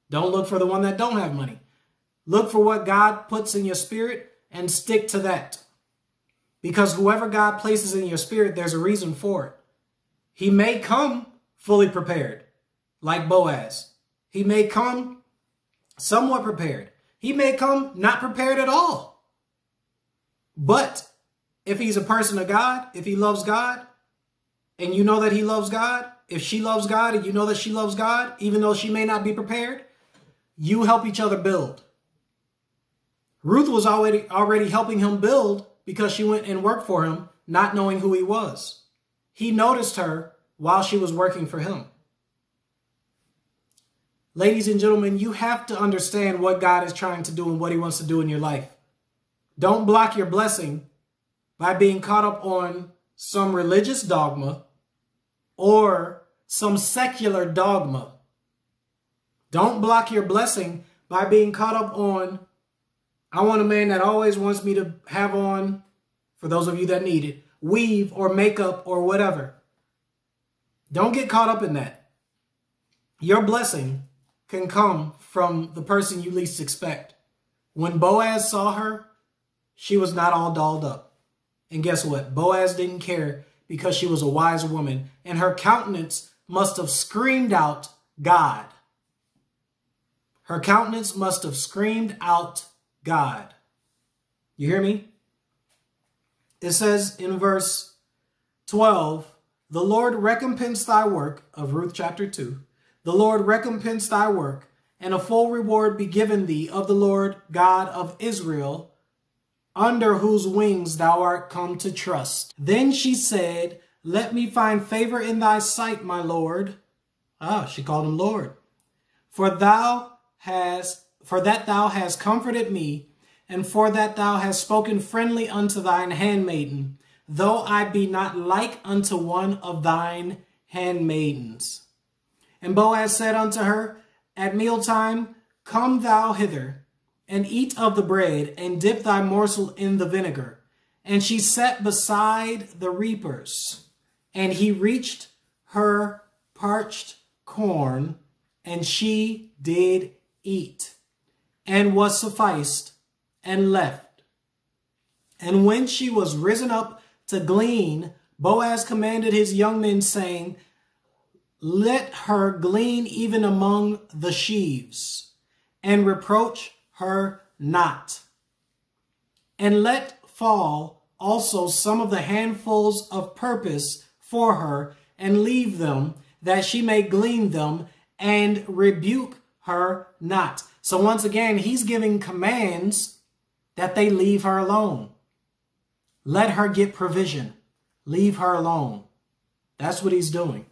A: Don't look for the one that don't have money. Look for what God puts in your spirit and stick to that. Because whoever God places in your spirit, there's a reason for it. He may come fully prepared, like Boaz. He may come somewhat prepared. He may come not prepared at all. But if he's a person of God, if he loves God, and you know that he loves God, if she loves God and you know that she loves God, even though she may not be prepared, you help each other build. Ruth was already, already helping him build because she went and worked for him, not knowing who he was. He noticed her while she was working for him. Ladies and gentlemen, you have to understand what God is trying to do and what he wants to do in your life. Don't block your blessing by being caught up on some religious dogma or some secular dogma. Don't block your blessing by being caught up on, I want a man that always wants me to have on, for those of you that need it, weave or makeup or whatever. Don't get caught up in that. Your blessing can come from the person you least expect. When Boaz saw her, she was not all dolled up. And guess what? Boaz didn't care because she was a wise woman, and her countenance must have screamed out God. Her countenance must have screamed out God. You hear me? It says in verse twelve, the Lord recompense thy work, of Ruth chapter two. The Lord recompense thy work, and a full reward be given thee of the Lord God of Israel, under whose wings thou art come to trust. Then she said, let me find favor in thy sight, my Lord. Ah, she called him Lord. For thou hast, for that thou hast comforted me, and for that thou hast spoken friendly unto thine handmaiden, though I be not like unto one of thine handmaidens. And Boaz said unto her, at mealtime, come thou hither, and eat of the bread, and dip thy morsel in the vinegar. And she sat beside the reapers, and he reached her parched corn, and she did eat, and was sufficed, and left. And when she was risen up to glean, Boaz commanded his young men, saying, let her glean even among the sheaves, and reproach her not. And let fall also some of the handfuls of purpose for her, and leave them, that she may glean them, and rebuke her not. So once again, he's giving commands that they leave her alone. Let her get provision. Leave her alone. That's what he's doing.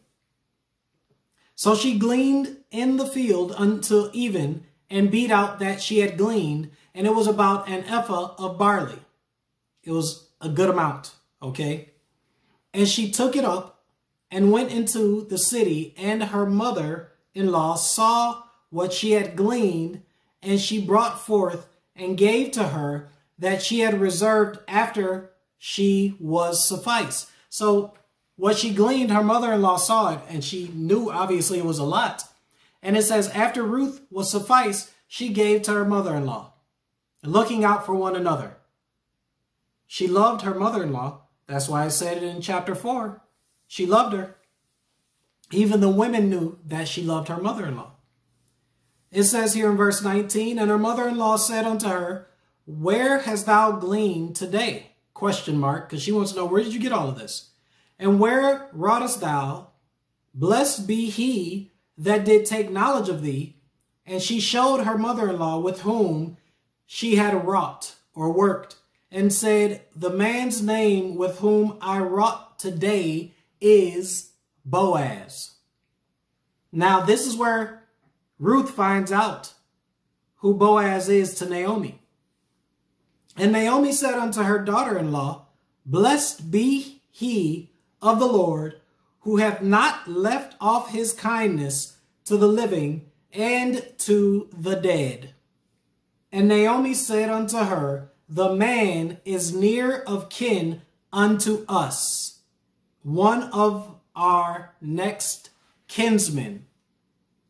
A: So she gleaned in the field until even, and beat out that she had gleaned, and it was about an ephah of barley. It was a good amount, okay? And she took it up and went into the city, and her mother-in-law saw what she had gleaned, and she brought forth and gave to her that she had reserved after she was sufficed. So what she gleaned, her mother-in-law saw it, and she knew obviously it was a lot. And it says, after Ruth was sufficed, she gave to her mother-in-law, looking out for one another. She loved her mother-in-law. That's why I said it in chapter four. She loved her. Even the women knew that she loved her mother-in-law. It says here in verse nineteen, and her mother-in-law said unto her, where hast thou gleaned today? Question mark, because she wants to know, where did you get all of this? And where wroughtest thou? Blessed be he that did take knowledge of thee. And she showed her mother-in-law with whom she had wrought or worked, and said, the man's name with whom I wrought today is Boaz. Now this is where Ruth finds out who Boaz is to Naomi. And Naomi said unto her daughter-in-law, blessed be he of the Lord, who hath not left off his kindness to the living and to the dead. And Naomi said unto her, the man is near of kin unto us, one of our next kinsmen.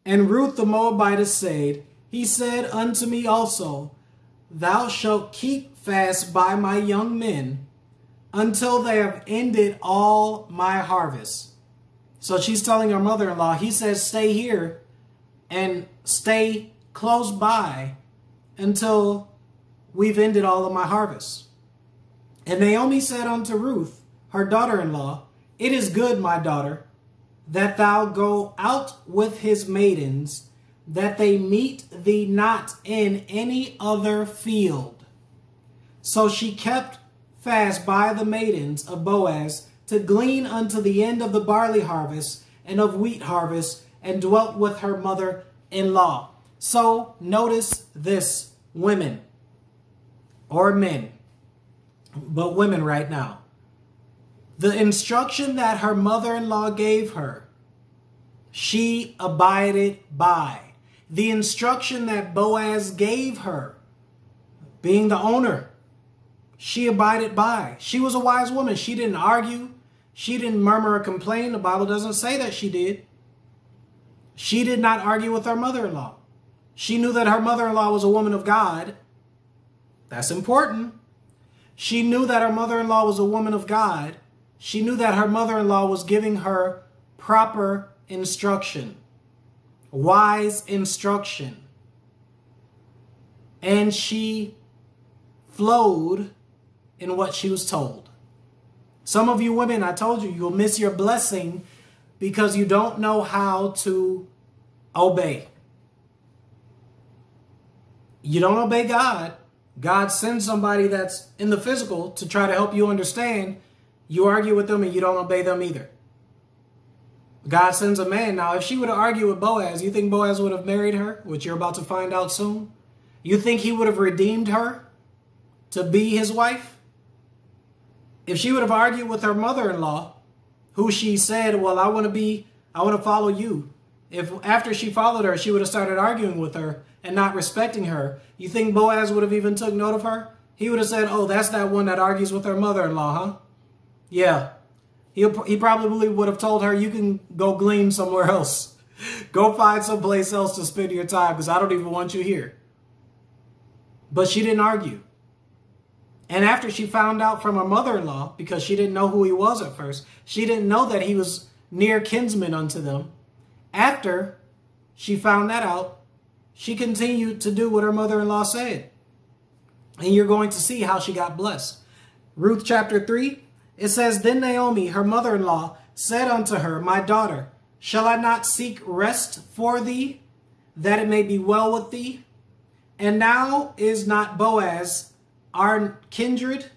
A: And Ruth the Moabitess said, he said unto me also, thou shalt keep fast by my young men until they have ended all my harvest. So she's telling her mother-in-law, he says, stay here and stay close by until we've ended all of my harvest. And Naomi said unto Ruth, her daughter-in-law, it is good, my daughter, that thou go out with his maidens, that they meet thee not in any other field. So she kept fast by the maidens of Boaz to glean unto the end of the barley harvest and of wheat harvest, and dwelt with her mother-in-law. So notice this, women or men, but women right now. The instruction that her mother-in-law gave her, she abided by. The instruction that Boaz gave her, being the owner, she abided by. She was a wise woman. She didn't argue. She didn't murmur or complain. The Bible doesn't say that she did. She did not argue with her mother-in-law. She knew that her mother-in-law was a woman of God. That's important. She knew that her mother-in-law was a woman of God. She knew that her mother-in-law was giving her proper instruction, wise instruction. And she flowed in what she was told. Some of you women, I told you, you'll miss your blessing because you don't know how to obey. You don't obey God. God sends somebody that's in the physical to try to help you understand. You argue with them and you don't obey them either. God sends a man. Now, if she would have argued with Boaz, you think Boaz would have married her, which you're about to find out soon? You think he would have redeemed her to be his wife? If she would have argued with her mother-in-law, who she said, well, I want to be, I want to follow you. If after she followed her, she would have started arguing with her and not respecting her, you think Boaz would have even took note of her? He would have said, oh, that's that one that argues with her mother-in-law, huh? Yeah. He, he probably would have told her, you can go glean somewhere else. Go find someplace else to spend your time because I don't even want you here. But she didn't argue. And after she found out from her mother-in-law, because she didn't know who he was at first, she didn't know that he was near kinsman unto them. After she found that out, she continued to do what her mother-in-law said. And you're going to see how she got blessed. Ruth chapter three, it says, then Naomi, her mother-in-law, said unto her, my daughter, shall I not seek rest for thee, that it may be well with thee? And now is not Boaz our kindred,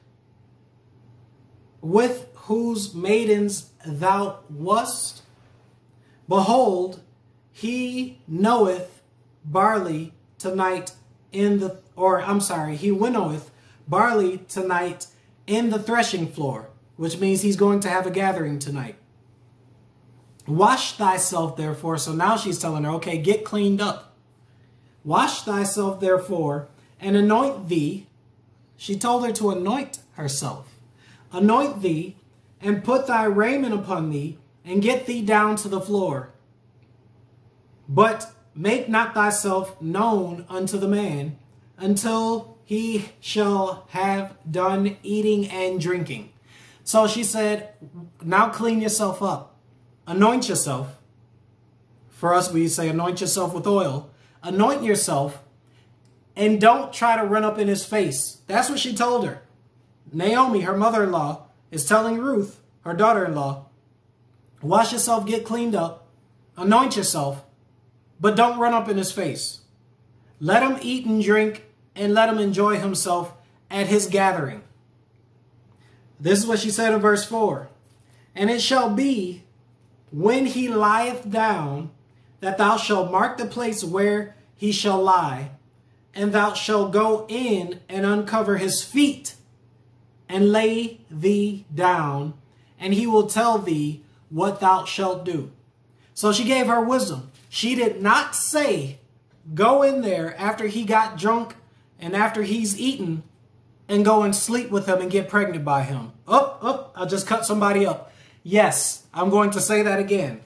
A: with whose maidens thou wast? Behold, he knoweth barley tonight in the, or I'm sorry, he winnoweth barley tonight in the threshing floor, which means he's going to have a gathering tonight. Wash thyself, therefore. So now she's telling her, okay, get cleaned up. Wash thyself, therefore, and anoint thee. She told her to anoint herself. Anoint thee, and put thy raiment upon thee, and get thee down to the floor. But make not thyself known unto the man, until he shall have done eating and drinking. So she said, now clean yourself up. Anoint yourself. For us, we say anoint yourself with oil. Anoint yourself. And don't try to run up in his face. That's what she told her. Naomi, her mother-in-law, is telling Ruth, her daughter-in-law, wash yourself, get cleaned up, anoint yourself, but don't run up in his face. Let him eat and drink, and let him enjoy himself at his gathering. This is what she said in verse four. And it shall be, when he lieth down, that thou shalt mark the place where he shall lie, and thou shalt go in and uncover his feet, and lay thee down, and he will tell thee what thou shalt do. So she gave her wisdom. She did not say, go in there after he got drunk and after he's eaten and go and sleep with him and get pregnant by him. Oh, oh, I just cut somebody up. Yes, I'm going to say that again.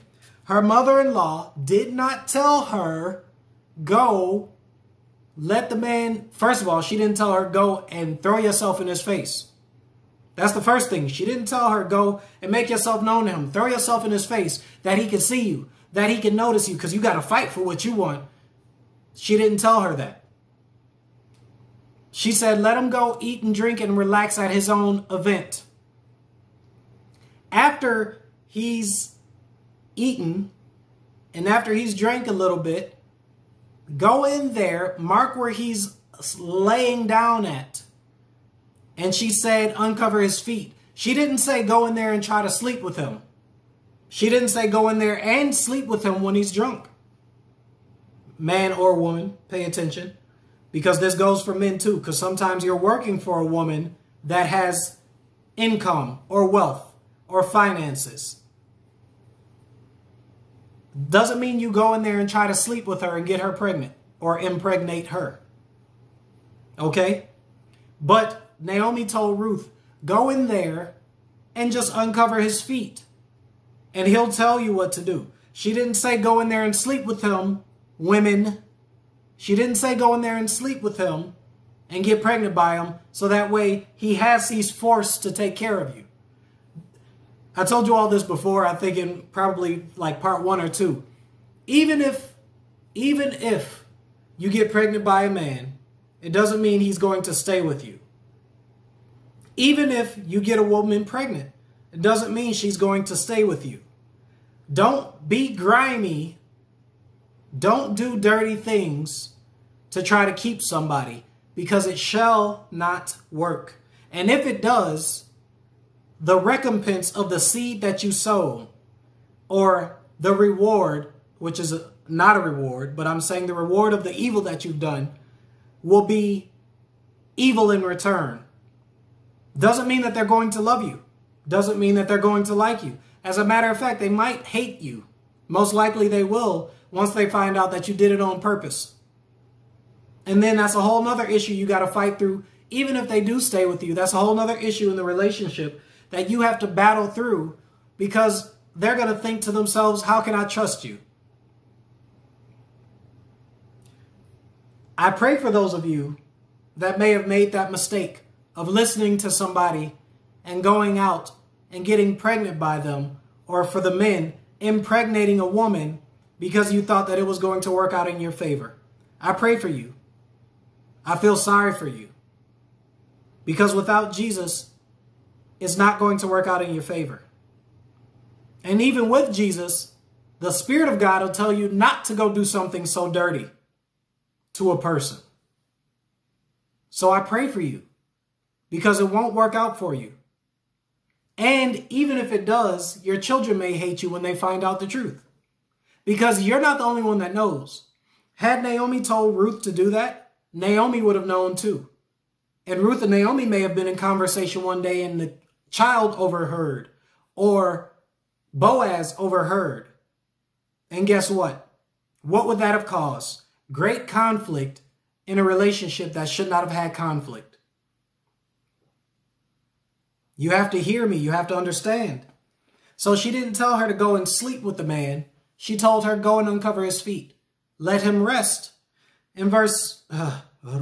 A: Her mother-in-law did not tell her, go, let the man, first of all, she didn't tell her, go and throw yourself in his face. That's the first thing. She didn't tell her, go and make yourself known to him. Throw yourself in his face, that he can see you, that he can notice you, because you got to fight for what you want. She didn't tell her that. She said, let him go eat and drink and relax at his own event. After he's eaten and after he's drank a little bit, go in there, mark where he's laying down at. And she said, uncover his feet. She didn't say go in there and try to sleep with him. She didn't say go in there and sleep with him when he's drunk. Man or woman, pay attention. Because this goes for men too. Because sometimes you're working for a woman that has income or wealth or finances. Doesn't mean you go in there and try to sleep with her and get her pregnant or impregnate her. Okay? But Naomi told Ruth, go in there and just uncover his feet and he'll tell you what to do. She didn't say go in there and sleep with him, women. She didn't say go in there and sleep with him and get pregnant by him so that way he has he's forced to take care of you. I told you all this before, I think in probably like part one or two. Even if, even if you get pregnant by a man, it doesn't mean he's going to stay with you. Even if you get a woman pregnant, it doesn't mean she's going to stay with you. Don't be grimy. Don't do dirty things to try to keep somebody, because it shall not work. And if it does, the recompense of the seed that you sow, or the reward, which is a, not a reward, but I'm saying the reward of the evil that you've done, will be evil in return. Doesn't mean that they're going to love you. Doesn't mean that they're going to like you. As a matter of fact, they might hate you. Most likely they will once they find out that you did it on purpose. And then that's a whole nother issue you got to fight through. Even if they do stay with you, that's a whole nother issue in the relationship that you have to battle through, because they're going to think to themselves, how can I trust you? I pray for those of you that may have made that mistake of listening to somebody and going out and getting pregnant by them, or for the men impregnating a woman because you thought that it was going to work out in your favor. I pray for you. I feel sorry for you, because without Jesus, it's not going to work out in your favor. And even with Jesus, the Spirit of God will tell you not to go do something so dirty to a person. So I pray for you, because it won't work out for you. And even if it does, your children may hate you when they find out the truth, because you're not the only one that knows. Had Naomi told Ruth to do that, Naomi would have known too. And Ruth and Naomi may have been in conversation one day and the child overheard, or Boaz overheard. And guess what? What would that have caused? Great conflict in a relationship that should not have had conflict. You have to hear me. You have to understand. So she didn't tell her to go and sleep with the man. She told her, go and uncover his feet. Let him rest. In verse, uh,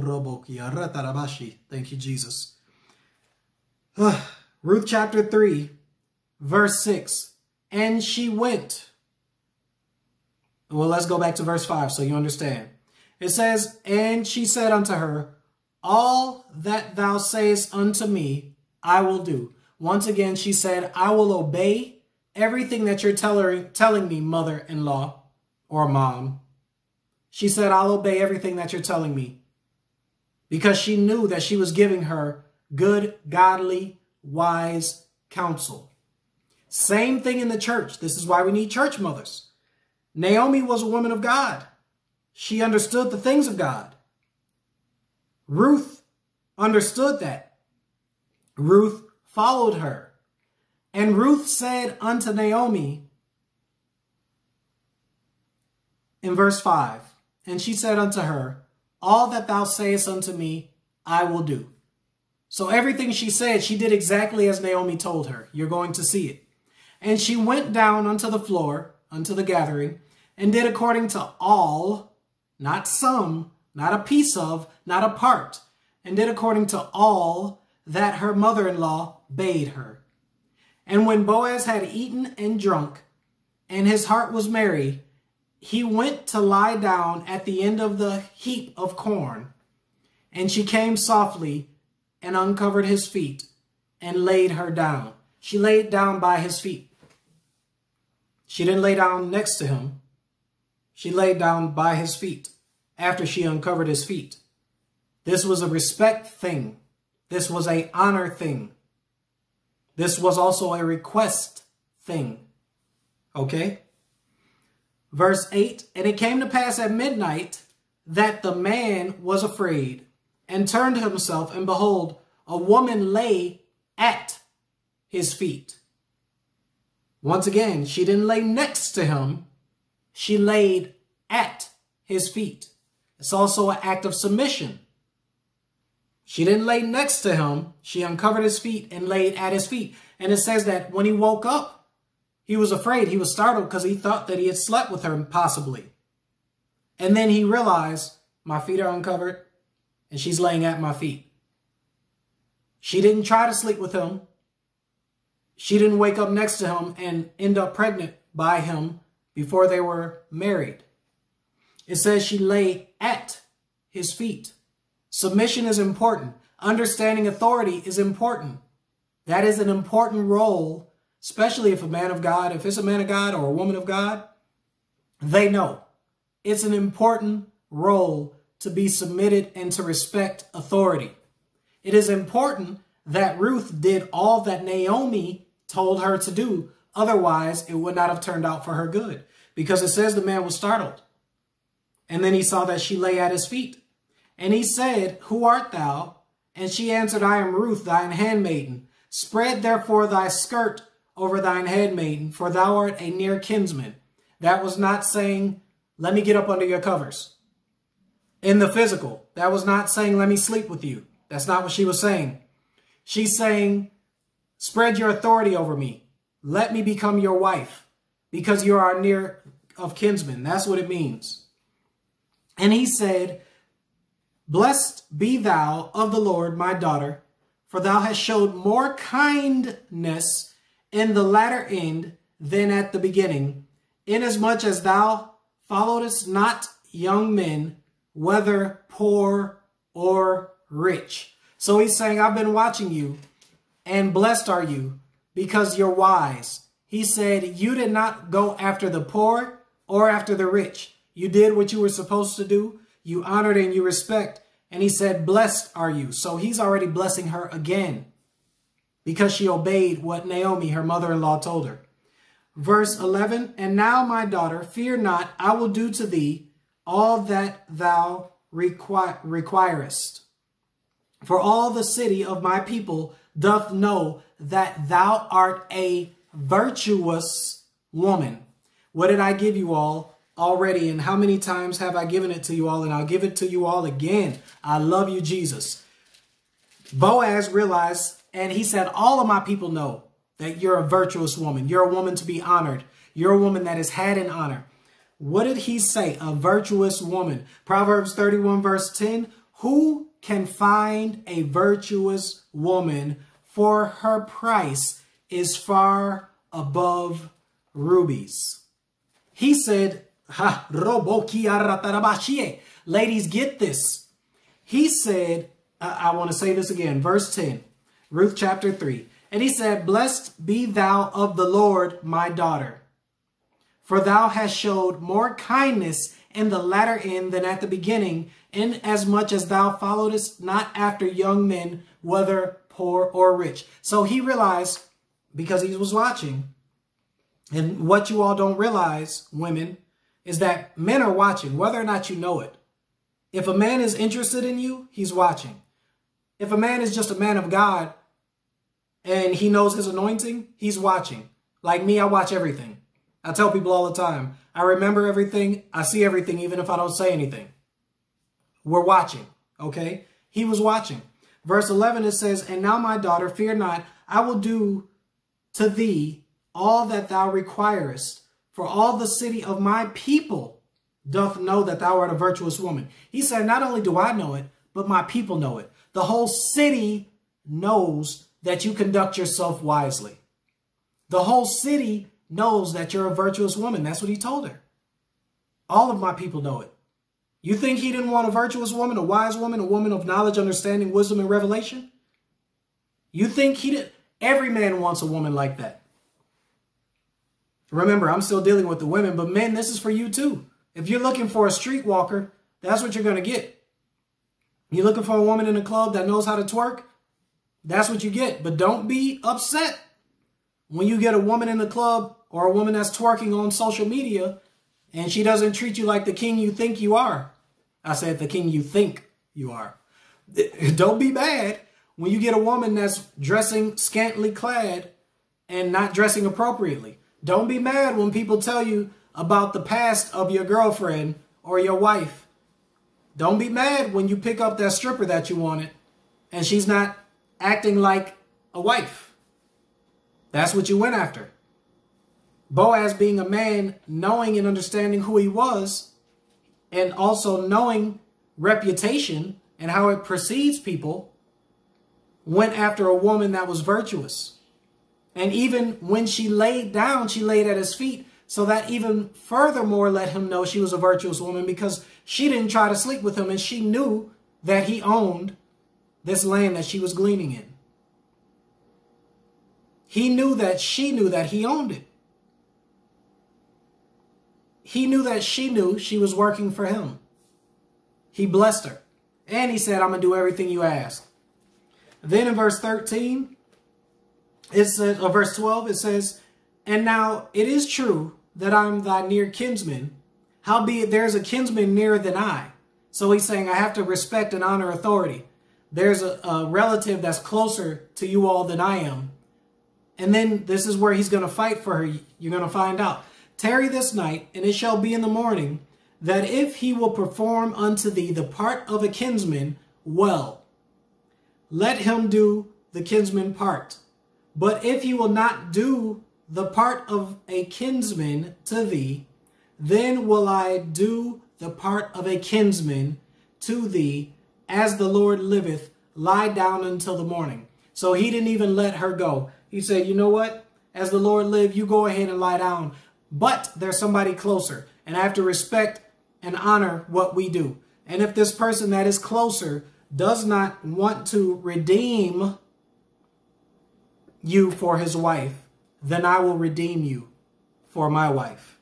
A: thank you, Jesus. Uh, Ruth chapter three, verse six. And she went. Well, let's go back to verse five so you understand. It says, and she said unto her, all that thou sayest unto me, I will do. Once again, she said, I will obey everything that you're tell telling me, mother-in-law or mom. She said, I'll obey everything that you're telling me, because she knew that she was giving her good, godly, wise counsel. Same thing in the church. This is why we need church mothers. Naomi was a woman of God. She understood the things of God. Ruth understood that. Ruth followed her. And Ruth said unto Naomi in verse five, and she said unto her, all that thou sayest unto me, I will do. So everything she said, she did exactly as Naomi told her. You're going to see it. And she went down unto the floor unto the gathering, and did according to all, not some, not a piece of, not a part, and did according to all that her mother-in-law bade her. And when Boaz had eaten and drunk, and his heart was merry, he went to lie down at the end of the heap of corn. And she came softly and uncovered his feet and laid her down. She laid down by his feet. She didn't lay down next to him. She laid down by his feet after she uncovered his feet. This was a respect thing. This was an honor thing. This was also a request thing. Okay? Verse eight, and it came to pass at midnight that the man was afraid and turned himself, and behold, a woman lay at his feet. Once again, she didn't lay next to him. She laid at his feet. It's also an act of submission. She didn't lay next to him. She uncovered his feet and laid at his feet. And it says that when he woke up, he was afraid. He was startled because he thought that he had slept with her, possibly. And then he realized, my feet are uncovered and she's laying at my feet. She didn't try to sleep with him. She didn't wake up next to him and end up pregnant by him before they were married. It says she lay at his feet. Submission is important. Understanding authority is important. That is an important role, especially if a man of God, if it's a man of God or a woman of God, they know. It's an important role to be submitted and to respect authority. It is important that Ruth did all that Naomi told her to do. Otherwise, it would not have turned out for her good. Because it says the man was startled. And then he saw that she lay at his feet. And he said, who art thou? And she answered, I am Ruth, thine handmaiden. Spread therefore thy skirt over thine handmaiden, for thou art a near kinsman. That was not saying, let me get up under your covers. In the physical, that was not saying, let me sleep with you. That's not what she was saying. She's saying, spread your authority over me. Let me become your wife because you are near of kinsman. That's what it means. And he said, blessed be thou of the Lord, my daughter, for thou hast showed more kindness in the latter end than at the beginning, inasmuch as thou followedest not young men, whether poor or rich. So he's saying, I've been watching you, and blessed are you because you're wise. He said, you did not go after the poor or after the rich. You did what you were supposed to do. You honored and you respect. And he said, blessed are you. So he's already blessing her again because she obeyed what Naomi, her mother-in-law, told her. Verse eleven, and now, my daughter, fear not, I will do to thee all that thou requi requirest. For all the city of my people doth know that thou art a virtuous woman. What did I give you all already? And how many times have I given it to you all? And I'll give it to you all again. I love you, Jesus. Boaz realized, and he said, all of my people know that you're a virtuous woman. You're a woman to be honored. You're a woman that is had in honor. What did he say? A virtuous woman. Proverbs thirty-one verse ten. Who can find a virtuous woman? For her price is far above rubies. He said, ha, ladies, get this. He said, uh, I want to say this again, verse ten, Ruth chapter three. And he said, blessed be thou of the Lord, my daughter, for thou hast showed more kindness in the latter end than at the beginning, inasmuch as thou followedest not after young men, whether poor or rich. So he realized, because he was watching, and what you all don't realize, women, is that men are watching, whether or not you know it. If a man is interested in you, he's watching. If a man is just a man of God and he knows his anointing, he's watching. Like me, I watch everything. I tell people all the time, I remember everything. I see everything, even if I don't say anything. We're watching, okay? He was watching. Verse eleven, it says, and now, my daughter, fear not, I will do to thee all that thou requirest. For all the city of my people doth know that thou art a virtuous woman. He said, not only do I know it, but my people know it. The whole city knows that you conduct yourself wisely. The whole city knows that you're a virtuous woman. That's what he told her. All of my people know it. You think he didn't want a virtuous woman, a wise woman, a woman of knowledge, understanding, wisdom, and revelation? You think he did? Every man wants a woman like that. Remember, I'm still dealing with the women, but men, this is for you too. If you're looking for a streetwalker, that's what you're going to get. You're looking for a woman in a club that knows how to twerk, that's what you get. But don't be upset when you get a woman in the club or a woman that's twerking on social media and she doesn't treat you like the king you think you are. I said the king you think you are. Don't be mad when you get a woman that's dressing scantily clad and not dressing appropriately. Don't be mad when people tell you about the past of your girlfriend or your wife. Don't be mad when you pick up that stripper that you wanted and she's not acting like a wife. That's what you went after. Boaz, being a man, knowing and understanding who he was, and also knowing reputation and how it precedes people, went after a woman that was virtuous. And even when she laid down, she laid at his feet. So that even furthermore let him know she was a virtuous woman, because she didn't try to sleep with him and she knew that he owned this land that she was gleaning in. He knew that she knew that he owned it. He knew that she knew she was working for him. He blessed her. And he said, I'm going to do everything you ask. Then in verse thirteen, it says, or verse twelve, it says, and now it is true that I'm thy near kinsman, howbeit there's a kinsman nearer than I. So he's saying, I have to respect and honor authority. There's a, a relative that's closer to you all than I am. And then this is where he's going to fight for her. You're going to find out. Tarry this night, and it shall be in the morning, that if he will perform unto thee the part of a kinsman, well, let him do the kinsman part. But if he will not do the part of a kinsman to thee, then will I do the part of a kinsman to thee, as the Lord liveth, lie down until the morning. So he didn't even let her go. He said, you know what? As the Lord live, you go ahead and lie down. But there's somebody closer, and I have to respect and honor what we do. And if this person that is closer does not want to redeem you for his wife, then I will redeem you for my wife.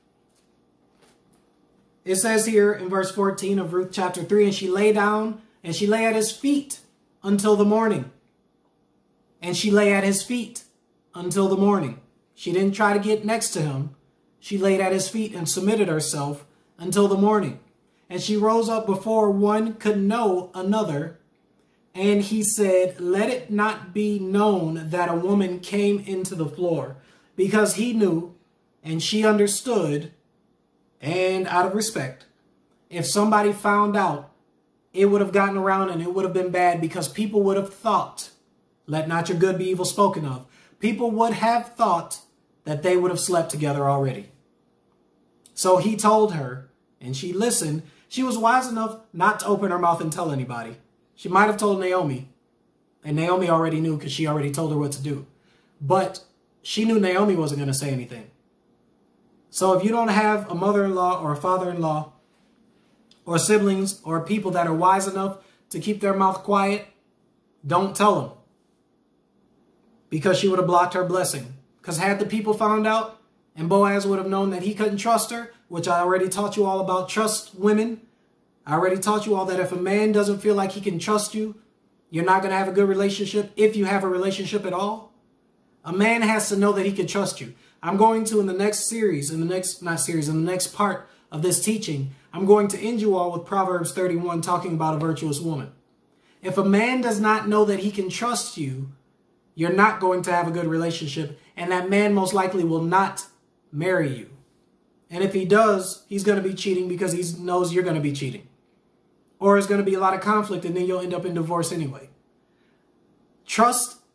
A: It says here in verse fourteen of Ruth chapter three, and she lay down and she lay at his feet until the morning. And she lay at his feet until the morning. She didn't try to get next to him. She laid at his feet and submitted herself until the morning. And she rose up before one could know another. And he said, let it not be known that a woman came into the floor, because he knew and she understood. And out of respect, if somebody found out, it would have gotten around and it would have been bad, because people would have thought, let not your good be evil spoken of. People would have thought that they would have slept together already. So he told her, and she listened. She was wise enough not to open her mouth and tell anybody. She might have told Naomi, and Naomi already knew because she already told her what to do. But she knew Naomi wasn't going to say anything. So if you don't have a mother-in-law or a father-in-law or siblings or people that are wise enough to keep their mouth quiet, don't tell them. Because she would have blocked her blessing. Because had the people found out, and Boaz would have known that he couldn't trust her, which I already taught you all about trust women. I already taught you all that if a man doesn't feel like he can trust you, you're not going to have a good relationship, if you have a relationship at all. A man has to know that he can trust you. I'm going to, in the next series, in the next, not series, in the next part of this teaching, I'm going to end you all with Proverbs thirty-one, talking about a virtuous woman. If a man does not know that he can trust you, you're not going to have a good relationship, and that man most likely will not marry you. And if he does, he's going to be cheating because he knows you're going to be cheating. Or there's going to be a lot of conflict, and then you'll end up in divorce anyway. Trust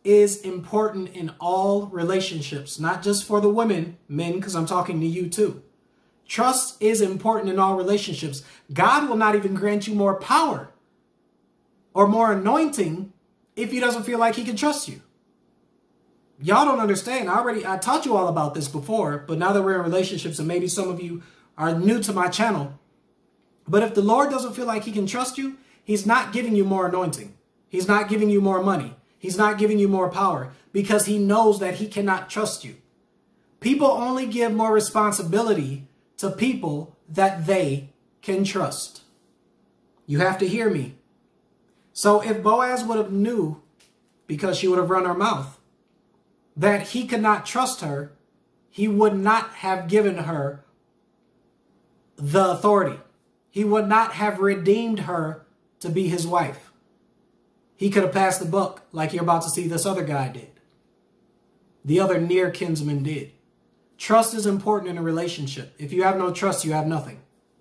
A: is important in all relationships, not just for the women, men, because I'm talking to you too. Trust is important in all relationships. God will not even grant you more power or more anointing if he doesn't feel like he can trust you. Y'all don't understand. I already, I taught you all about this before, but now that we're in relationships and maybe some of you are new to my channel, but if the Lord doesn't feel like he can trust you, he's not giving you more anointing. He's not giving you more money. He's not giving you more power because he knows that he cannot trust you. People only give more responsibility to people that they can trust. You have to hear me. So if Boaz would have knew, because she would have run her mouth, that he could not trust her, he would not have given her the authority. He would not have redeemed her to be his wife. He could have passed the buck like you're about to see this other guy did. The other near kinsman did. Trust is important in a relationship. If you have no trust, you have nothing.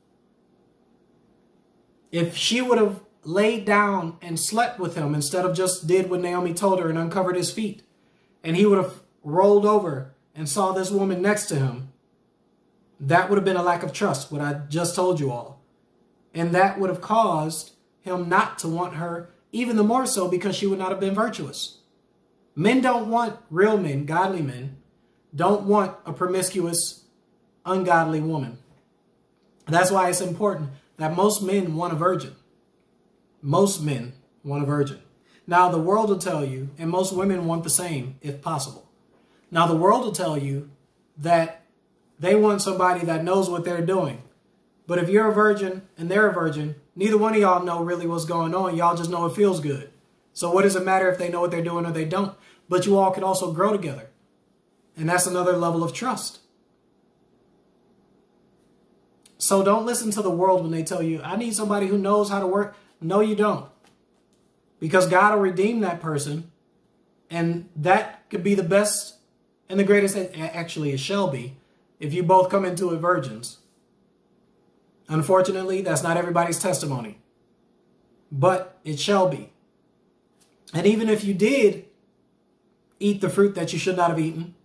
A: If she would have laid down and slept with him instead of just did what Naomi told her and uncovered his feet, and he would have rolled over and saw this woman next to him, that would have been a lack of trust, what I just told you all. And that would have caused him not to want her even the more so because she would not have been virtuous. Men don't want, real men, godly men, don't want a promiscuous, ungodly woman. That's why it's important that most men want a virgin. Most men want a virgin. Now, the world will tell you, and most women want the same, if possible. Now, the world will tell you that they want somebody that knows what they're doing. But if you're a virgin and they're a virgin, neither one of y'all know really what's going on. Y'all just know it feels good. So what does it matter if they know what they're doing or they don't? But you all could also grow together. And that's another level of trust. So don't listen to the world when they tell you, I need somebody who knows how to work. No, you don't. Because God will redeem that person. And that could be the best and the greatest. Actually, it shall be if you both come into it virgins. Unfortunately, that's not everybody's testimony. But it shall be. And even if you did eat the fruit that you should not have eaten,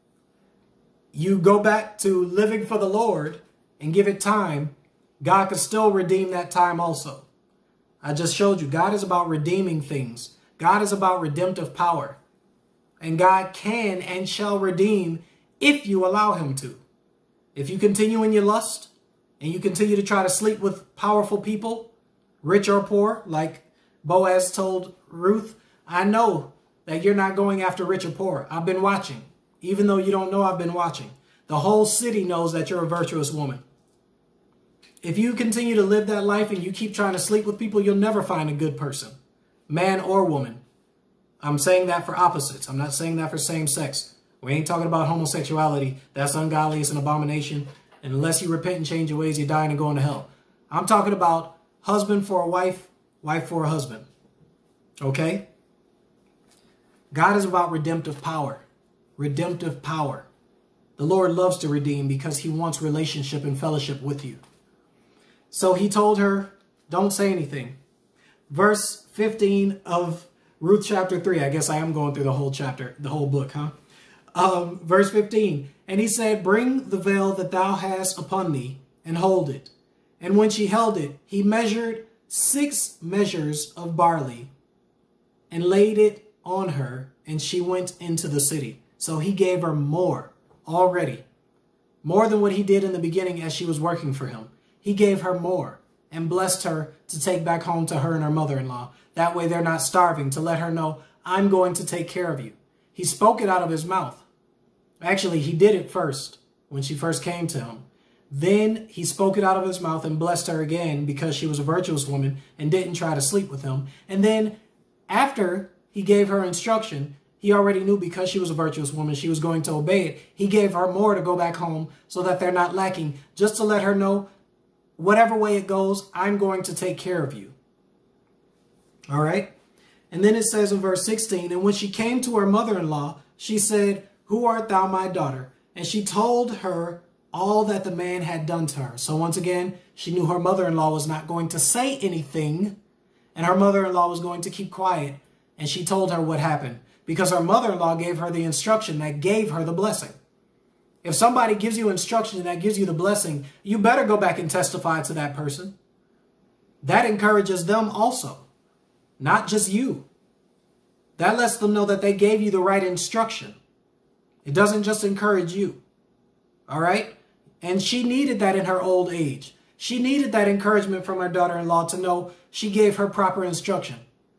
A: you go back to living for the Lord and give it time, God could still redeem that time also. I just showed you, God is about redeeming things. God is about redemptive power. And God can and shall redeem if you allow him to. If you continue in your lust and you continue to try to sleep with powerful people, rich or poor, like Boaz told Ruth, I know that you're not going after rich or poor. I've been watching. Even though you don't know, I've been watching. The whole city knows that you're a virtuous woman. If you continue to live that life and you keep trying to sleep with people, you'll never find a good person, man or woman. I'm saying that for opposites. I'm not saying that for same sex. We ain't talking about homosexuality. That's ungodly. It's an abomination. And unless you repent and change your ways, you're dying and going to hell. I'm talking about husband for a wife, wife for a husband. Okay? God is about redemptive power. Redemptive power. The Lord loves to redeem because he wants relationship and fellowship with you. So he told her, don't say anything. Verse fifteen of Ruth chapter three. I guess I am going through the whole chapter, the whole book, huh? Um, verse fifteen. And he said, bring the veil that thou hast upon thee and hold it. And when she held it, he measured six measures of barley and laid it on her, and she went into the city. So he gave her more already, more than what he did in the beginning as she was working for him. He gave her more and blessed her to take back home to her and her mother-in-law. That way they're not starving, to let her know, I'm going to take care of you. He spoke it out of his mouth. Actually, he did it first when she first came to him. Then he spoke it out of his mouth and blessed her again because she was a virtuous woman and didn't try to sleep with him. And then after he gave her instruction, he already knew because she was a virtuous woman, she was going to obey it. He gave her more to go back home so that they're not lacking, just to let her know, whatever way it goes, I'm going to take care of you. All right. And then it says in verse sixteen, and when she came to her mother-in-law, she said, who art thou, my daughter? And she told her all that the man had done to her. So once again, she knew her mother-in-law was not going to say anything, and her mother-in-law was going to keep quiet. And she told her what happened, because her mother-in-law gave her the instruction that gave her the blessing. If somebody gives you instruction that gives you the blessing, you better go back and testify to that person. That encourages them also, not just you. That lets them know that they gave you the right instruction. It doesn't just encourage you. All right? And she needed that in her old age. She needed that encouragement from her daughter-in-law to know she gave her proper instruction.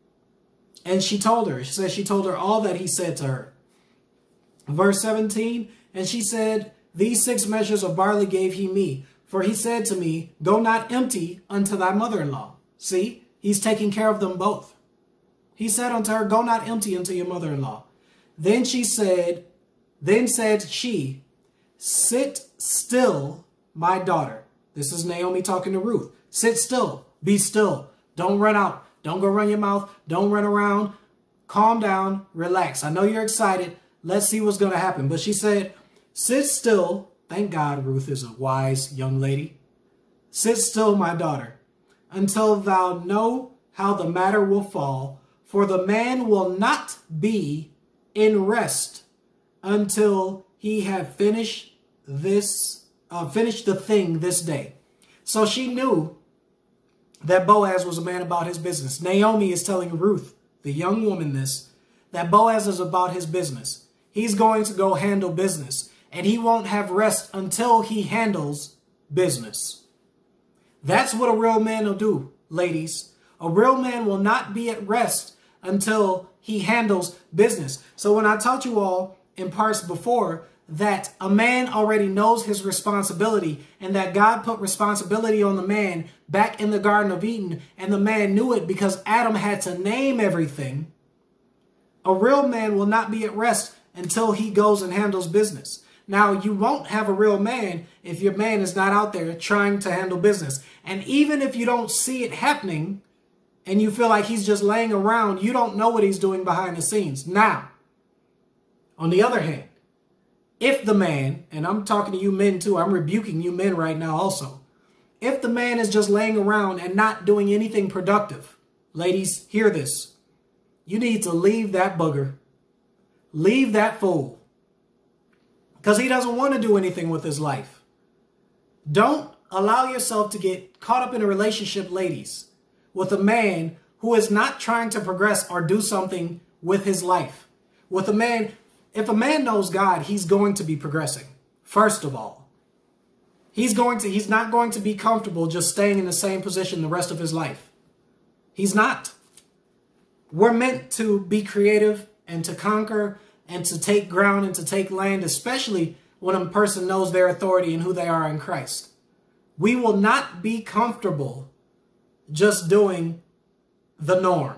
A: And she told her, she said she told her all that he said to her. Verse seventeen, and she said, these six measures of barley gave he me, for he said to me, go not empty unto thy mother-in-law. See, he's taking care of them both. He said unto her, go not empty unto your mother-in-law. Then she said, then said she, sit still, my daughter. This is Naomi talking to Ruth. Sit still, be still. Don't run out. Don't go run your mouth. Don't run around. Calm down, relax. I know you're excited. Let's see what's going to happen. But she said, sit still. Thank God Ruth is a wise young lady. Sit still, my daughter, until thou know how the matter will fall. For the man will not be in rest until he have finished this, uh, finished the thing this day. So she knew that Boaz was a man about his business. Naomi is telling Ruth, the young woman, this, that Boaz is about his business. He's going to go handle business, and he won't have rest until he handles business. That's what a real man will do, ladies. A real man will not be at rest until he handles business. So when I taught you all in parts before that a man already knows his responsibility and that God put responsibility on the man back in the Garden of Eden, and the man knew it because Adam had to name everything, a real man will not be at rest until he goes and handles business. Now, you won't have a real man if your man is not out there trying to handle business. And even if you don't see it happening and you feel like he's just laying around, you don't know what he's doing behind the scenes. Now, on the other hand, if the man, and I'm talking to you men too, I'm rebuking you men right now also. If the man is just laying around and not doing anything productive, ladies, hear this. You need to leave that booger. Leave that fool. Because he doesn't want to do anything with his life. Don't allow yourself to get caught up in a relationship, ladies, with a man who is not trying to progress or do something with his life. With a man, if a man knows God, he's going to be progressing. First of all, he's going to, he's not going to be comfortable just staying in the same position the rest of his life. He's not. We're meant to be creative and to conquer and to take ground and to take land, especially when a person knows their authority and who they are in Christ. We will not be comfortable just doing the norm,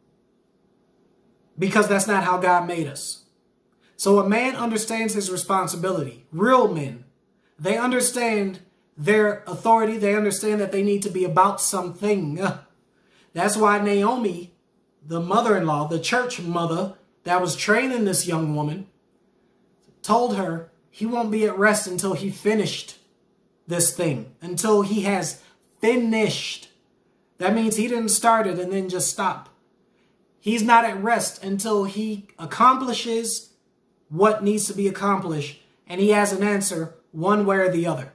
A: because that's not how God made us. So a man understands his responsibility. Real men, they understand their authority. They understand that they need to be about something. That's why Naomi, the mother-in-law, the church mother that was training this young woman, told her he won't be at rest until he finished this thing, until he has finished. That means he didn't start it and then just stop. He's not at rest until he accomplishes what needs to be accomplished, and he has an answer one way or the other.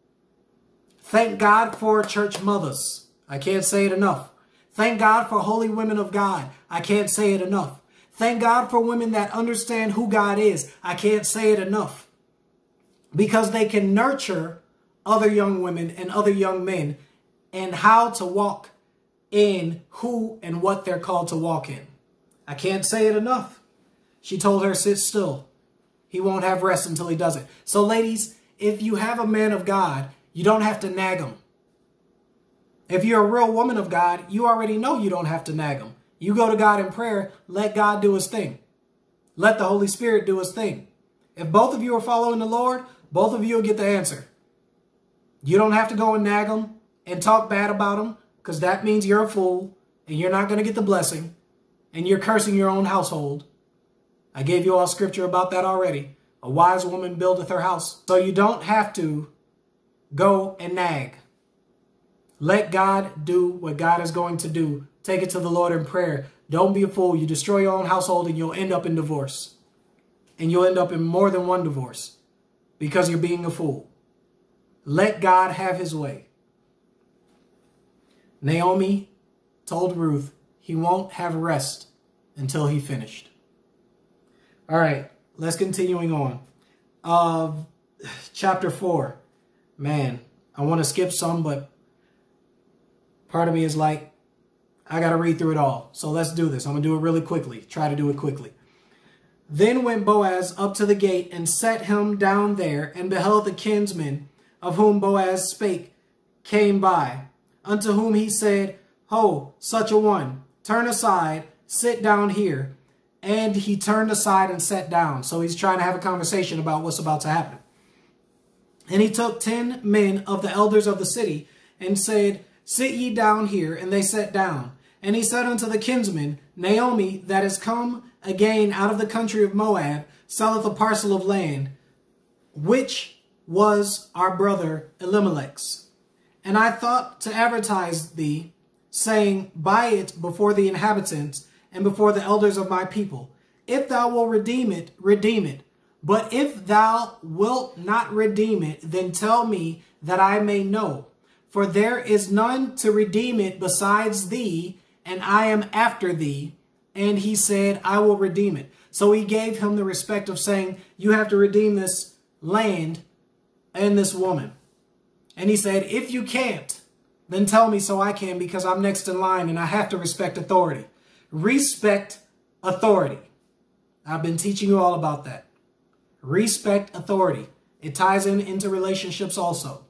A: Thank God for church mothers. I can't say it enough. Thank God for holy women of God. I can't say it enough. Thank God for women that understand who God is. I can't say it enough. Because they can nurture other young women and other young men and how to walk in who and what they're called to walk in. I can't say it enough. She told her, sit still. He won't have rest until he does it. So ladies, if you have a man of God, you don't have to nag him. If you're a real woman of God, you already know you don't have to nag him. You go to God in prayer, let God do his thing. Let the Holy Spirit do his thing. If both of you are following the Lord, both of you will get the answer. You don't have to go and nag him and talk bad about him, because that means you're a fool and you're not going to get the blessing and you're cursing your own household. I gave you all scripture about that already. A wise woman buildeth her house. So you don't have to go and nag. Let God do what God is going to do. Take it to the Lord in prayer. Don't be a fool. You destroy your own household and you'll end up in divorce. And you'll end up in more than one divorce because you're being a fool. Let God have his way. Naomi told Ruth he won't have rest until he finished. All right, let's continuing on. Uh, chapter four. Man, I want to skip some, but part of me is like, I got to read through it all. So let's do this. I'm going to do it really quickly. Try to do it quickly. Then went Boaz up to the gate and set him down there, and beheld the kinsman of whom Boaz spake came by, unto whom he said, Ho, such a one, turn aside, sit down here. And he turned aside and sat down. So he's trying to have a conversation about what's about to happen. And he took ten men of the elders of the city and said, Sit ye down here. And they sat down. And he said unto the kinsman, Naomi, that is come again out of the country of Moab, selleth a parcel of land, which was our brother Elimelech's. And I thought to advertise thee, saying, Buy it before the inhabitants and before the elders of my people. If thou wilt redeem it, redeem it. But if thou wilt not redeem it, then tell me that I may know. For there is none to redeem it besides thee, and I am after thee. And he said, I will redeem it. So he gave him the respect of saying, you have to redeem this land and this woman. And he said, if you can't, then tell me so I can, because I'm next in line and I have to respect authority. Respect authority. I've been teaching you all about that. Respect authority. It ties in into relationships also.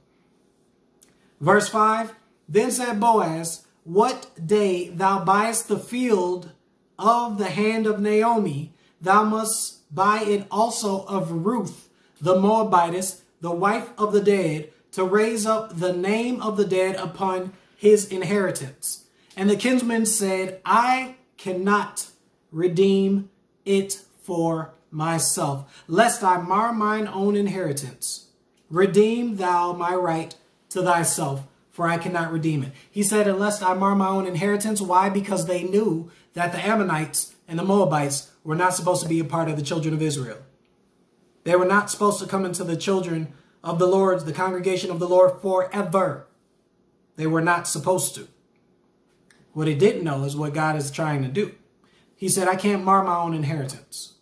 A: Verse five, then said Boaz, what day thou buyest the field of the hand of Naomi, thou must buy it also of Ruth, the Moabitess, the wife of the dead, to raise up the name of the dead upon his inheritance. And the kinsman said, I cannot redeem it for myself, lest I mar mine own inheritance. Redeem thou my right to thyself, for I cannot redeem it. He said, unless I mar my own inheritance. Why? Because they knew that the Ammonites and the Moabites were not supposed to be a part of the children of Israel. They were not supposed to come into the children of the Lord, the congregation of the Lord, forever. They were not supposed to. What he didn't know is what God is trying to do. He said, I can't mar my own inheritance.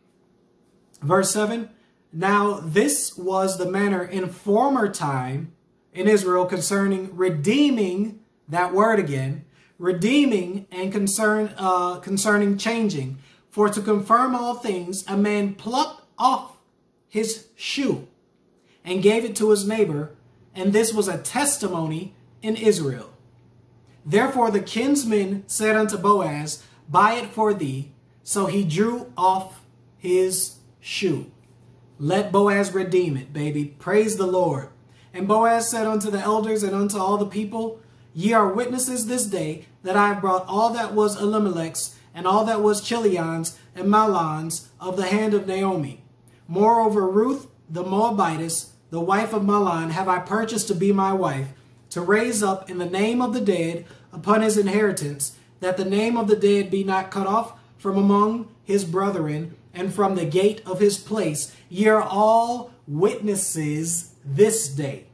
A: Verse seven, now this was the manner in former time in Israel concerning redeeming, that word again, redeeming and concern, uh, concerning changing. For to confirm all things, a man plucked off his shoe and gave it to his neighbor, and this was a testimony in Israel. Therefore the kinsman said unto Boaz, buy it for thee. So he drew off his shoe. Let Boaz redeem it, baby. Praise the Lord. And Boaz said unto the elders and unto all the people, ye are witnesses this day that I have brought all that was Elimelech's and all that was Chilion's and Mahlon's of the hand of Naomi. Moreover, Ruth, the Moabitess, the wife of Mahlon, have I purchased to be my wife, to raise up in the name of the dead upon his inheritance, that the name of the dead be not cut off from among his brethren, and from the gate of his place. Ye are all witnesses this day.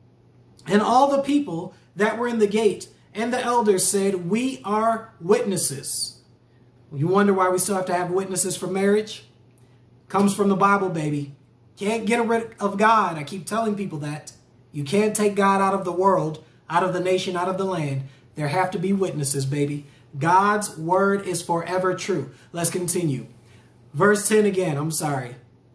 A: And all the people that were in the gate and the elders said, we are witnesses. You wonder why we still have to have witnesses for marriage? Comes from the Bible, baby. Can't get rid of God. I keep telling people that. You can't take God out of the world, out of the nation, out of the land. There have to be witnesses, baby. God's word is forever true. Let's continue. Verse ten again. I'm sorry.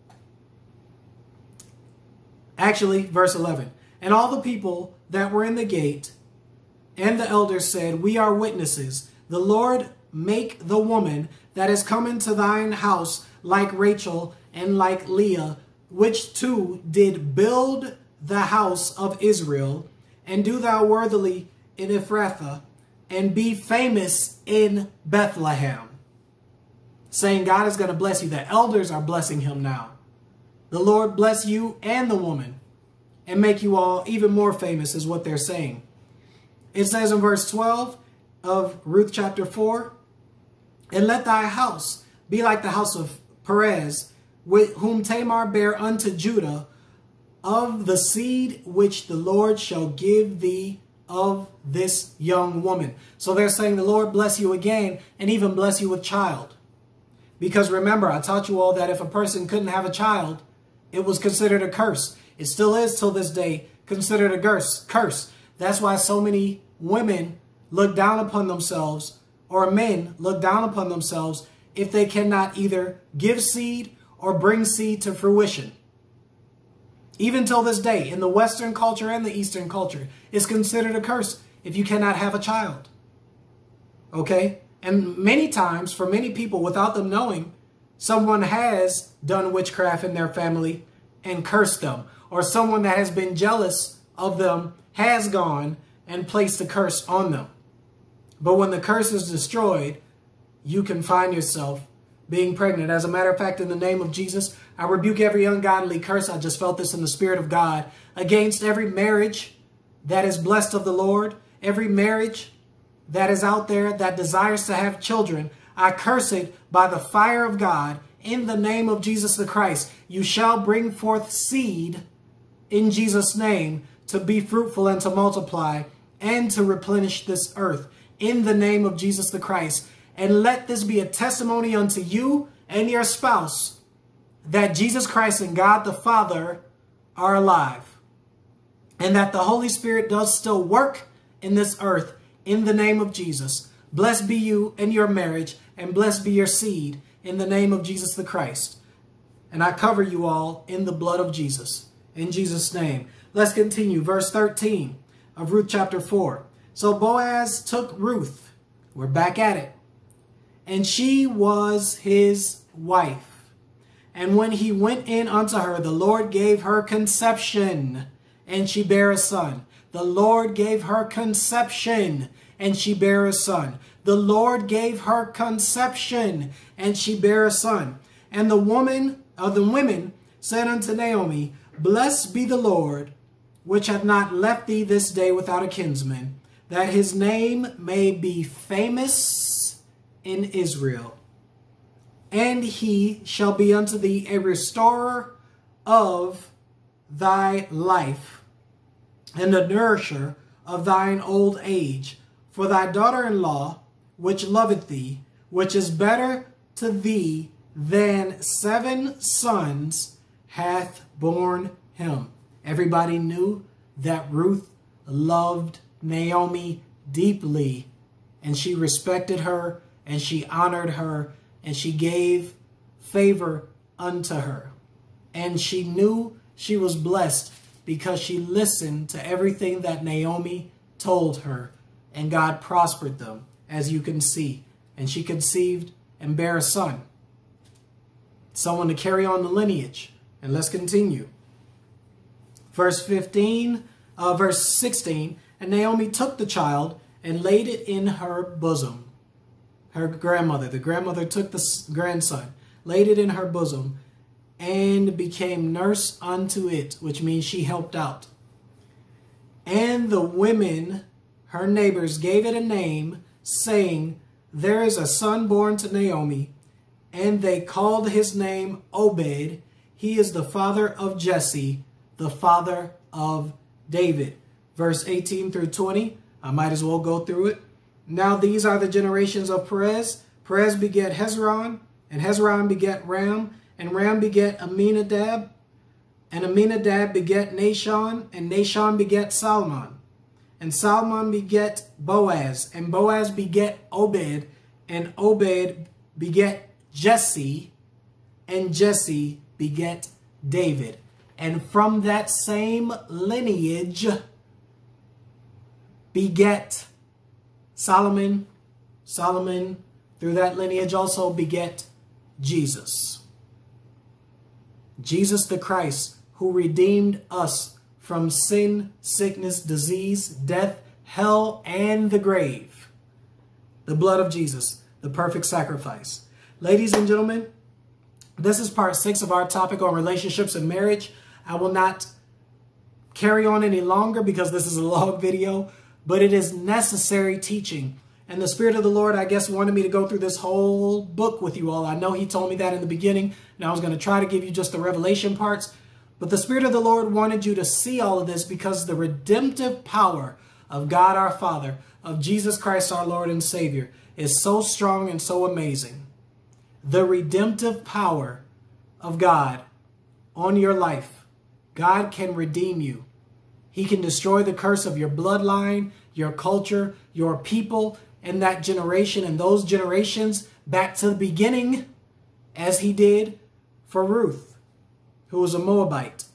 A: Actually, verse eleven. And all the people that were in the gate and the elders said, we are witnesses. The Lord make the woman that is come into thine house like Rachel and like Leah, which two did build the house of Israel, and do thou worthily in Ephrathah, and be famous in Bethlehem. Saying God is going to bless you. The elders are blessing him now. The Lord bless you and the woman and make you all even more famous is what they're saying. It says in verse twelve of Ruth chapter four, and let thy house be like the house of Perez, with whom Tamar bare unto Judah, of the seed which the Lord shall give thee of this young woman. So they're saying the Lord bless you again and even bless you with child. Because remember, I taught you all that if a person couldn't have a child, it was considered a curse. It still is till this day considered a curse. curse. That's why so many women look down upon themselves, or men look down upon themselves, if they cannot either give seed or bring seed to fruition. Even till this day, in the Western culture and the Eastern culture, it's considered a curse if you cannot have a child. Okay? And many times, for many people, without them knowing, someone has done witchcraft in their family and cursed them. Or someone that has been jealous of them has gone and placed a curse on them. But when the curse is destroyed, you can find yourself being pregnant. As a matter of fact, in the name of Jesus, I rebuke every ungodly curse. I just felt this in the Spirit of God, against every marriage that is blessed of the Lord, every marriage that is out there that desires to have children. I curse it by the fire of God in the name of Jesus the Christ. You shall bring forth seed in Jesus' name to be fruitful and to multiply and to replenish this earth in the name of Jesus the Christ. And let this be a testimony unto you and your spouse that Jesus Christ and God the Father are alive, and that the Holy Spirit does still work in this earth in the name of Jesus. Blessed be you and your marriage, and blessed be your seed in the name of Jesus the Christ. And I cover you all in the blood of Jesus, in Jesus' name. Let's continue. Verse thirteen of Ruth chapter four. So Boaz took Ruth. We're back at it. And she was his wife. And when he went in unto her, the Lord gave her conception, and she bare a son. The Lord gave her conception, and she bare a son. The Lord gave her conception, and she bare a son. And the woman of the women said unto Naomi, Blessed be the Lord, which hath not left thee this day without a kinsman, that his name may be famous in Israel. And he shall be unto thee a restorer of thy life, and a nourisher of thine old age. For thy daughter-in-law, which loveth thee, which is better to thee than seven sons, hath borne him. Everybody knew that Ruth loved Naomi deeply, and she respected her, and she honored her, and she gave favor unto her. And she knew she was blessed because she listened to everything that Naomi told her, and God prospered them, as you can see. And she conceived and bare a son, someone to carry on the lineage. And let's continue. Verse fifteen, uh, verse sixteen, and Naomi took the child and laid it in her bosom. Her grandmother, the grandmother took the grandson, laid it in her bosom, and became nurse unto it, which means she helped out. And the women, her neighbors, gave it a name, saying, There is a son born to Naomi. And they called his name Obed. He is the father of Jesse, the father of David. Verse eighteen through twenty, I might as well go through it. Now these are the generations of Perez. Perez begat Hezron, and Hezron begat Ram, and Ram begat Aminadab, and Aminadab begat Nahshon, and Nahshon begat Salmon, and Salmon begat Boaz, and Boaz begat Obed, and Obed begat Jesse, and Jesse begat David. And from that same lineage beget Solomon. Solomon, through that lineage, also beget Jesus. Jesus the Christ, who redeemed us from sin, sickness, disease, death, hell, and the grave. The blood of Jesus, the perfect sacrifice. Ladies and gentlemen, this is part six of our topic on relationships and marriage. I will not carry on any longer because this is a long video, but it is necessary teaching. And the Spirit of the Lord, I guess, wanted me to go through this whole book with you all. I know he told me that in the beginning, and I was going to try to give you just the revelation parts. But the Spirit of the Lord wanted you to see all of this because the redemptive power of God our Father, of Jesus Christ our Lord and Savior, is so strong and so amazing. The redemptive power of God on your life. God can redeem you. He can destroy the curse of your bloodline, your culture, your people, and that generation and those generations back to the beginning, as he did for Ruth, who was a Moabite.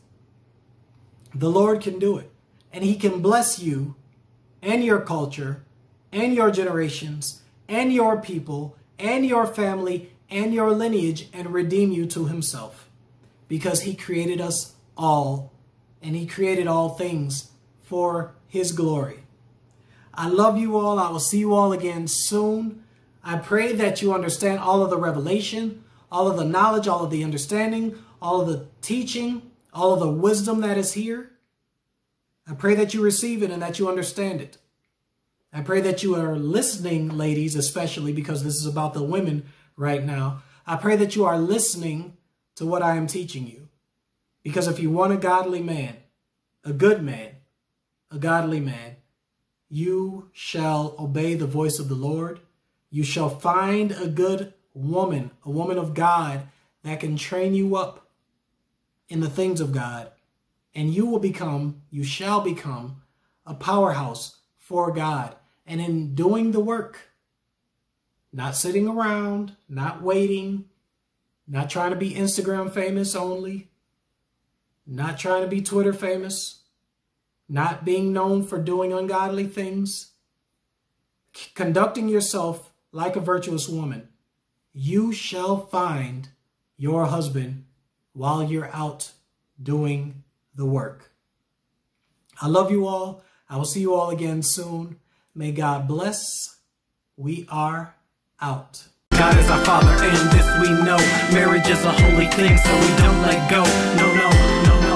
A: The Lord can do it. And he can bless you and your culture and your generations and your people and your family and your lineage and redeem you to himself. Because he created us all, and he created all things for his glory. I love you all. I will see you all again soon. I pray that you understand all of the revelation, all of the knowledge, all of the understanding, all of the teaching, all of the wisdom that is here. I pray that you receive it and that you understand it. I pray that you are listening, ladies, especially because this is about the women right now. I pray that you are listening to what I am teaching you. Because if you want a godly man, a good man, a godly man, you shall obey the voice of the Lord. You shall find a good woman, a woman of God that can train you up in the things of God. And you will become, you shall become a powerhouse for God. And in doing the work, not sitting around, not waiting, not trying to be Instagram famous only, not trying to be Twitter famous, not being known for doing ungodly things, conducting yourself like a virtuous woman, you shall find your husband while you're out doing the work. I love you all. I will see you all again soon. May God bless. We are out. God is our Father, and this we know. Marriage is a holy thing, so we don't let go. No, no, no, no,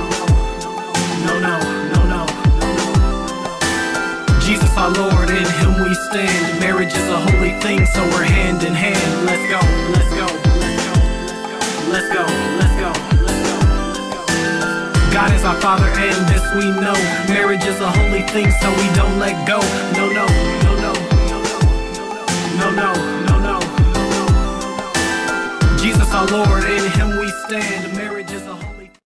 A: no, no, no, no. Jesus our Lord, in him we stand. Marriage is a holy thing, so we're hand in hand. Let's go, let's go, let's go, let's go, let's go. God is our Father, and this we know. Marriage is a holy thing, so we don't let go. No, no, no, no, no, no, no, no. Jesus our Lord, in him we stand.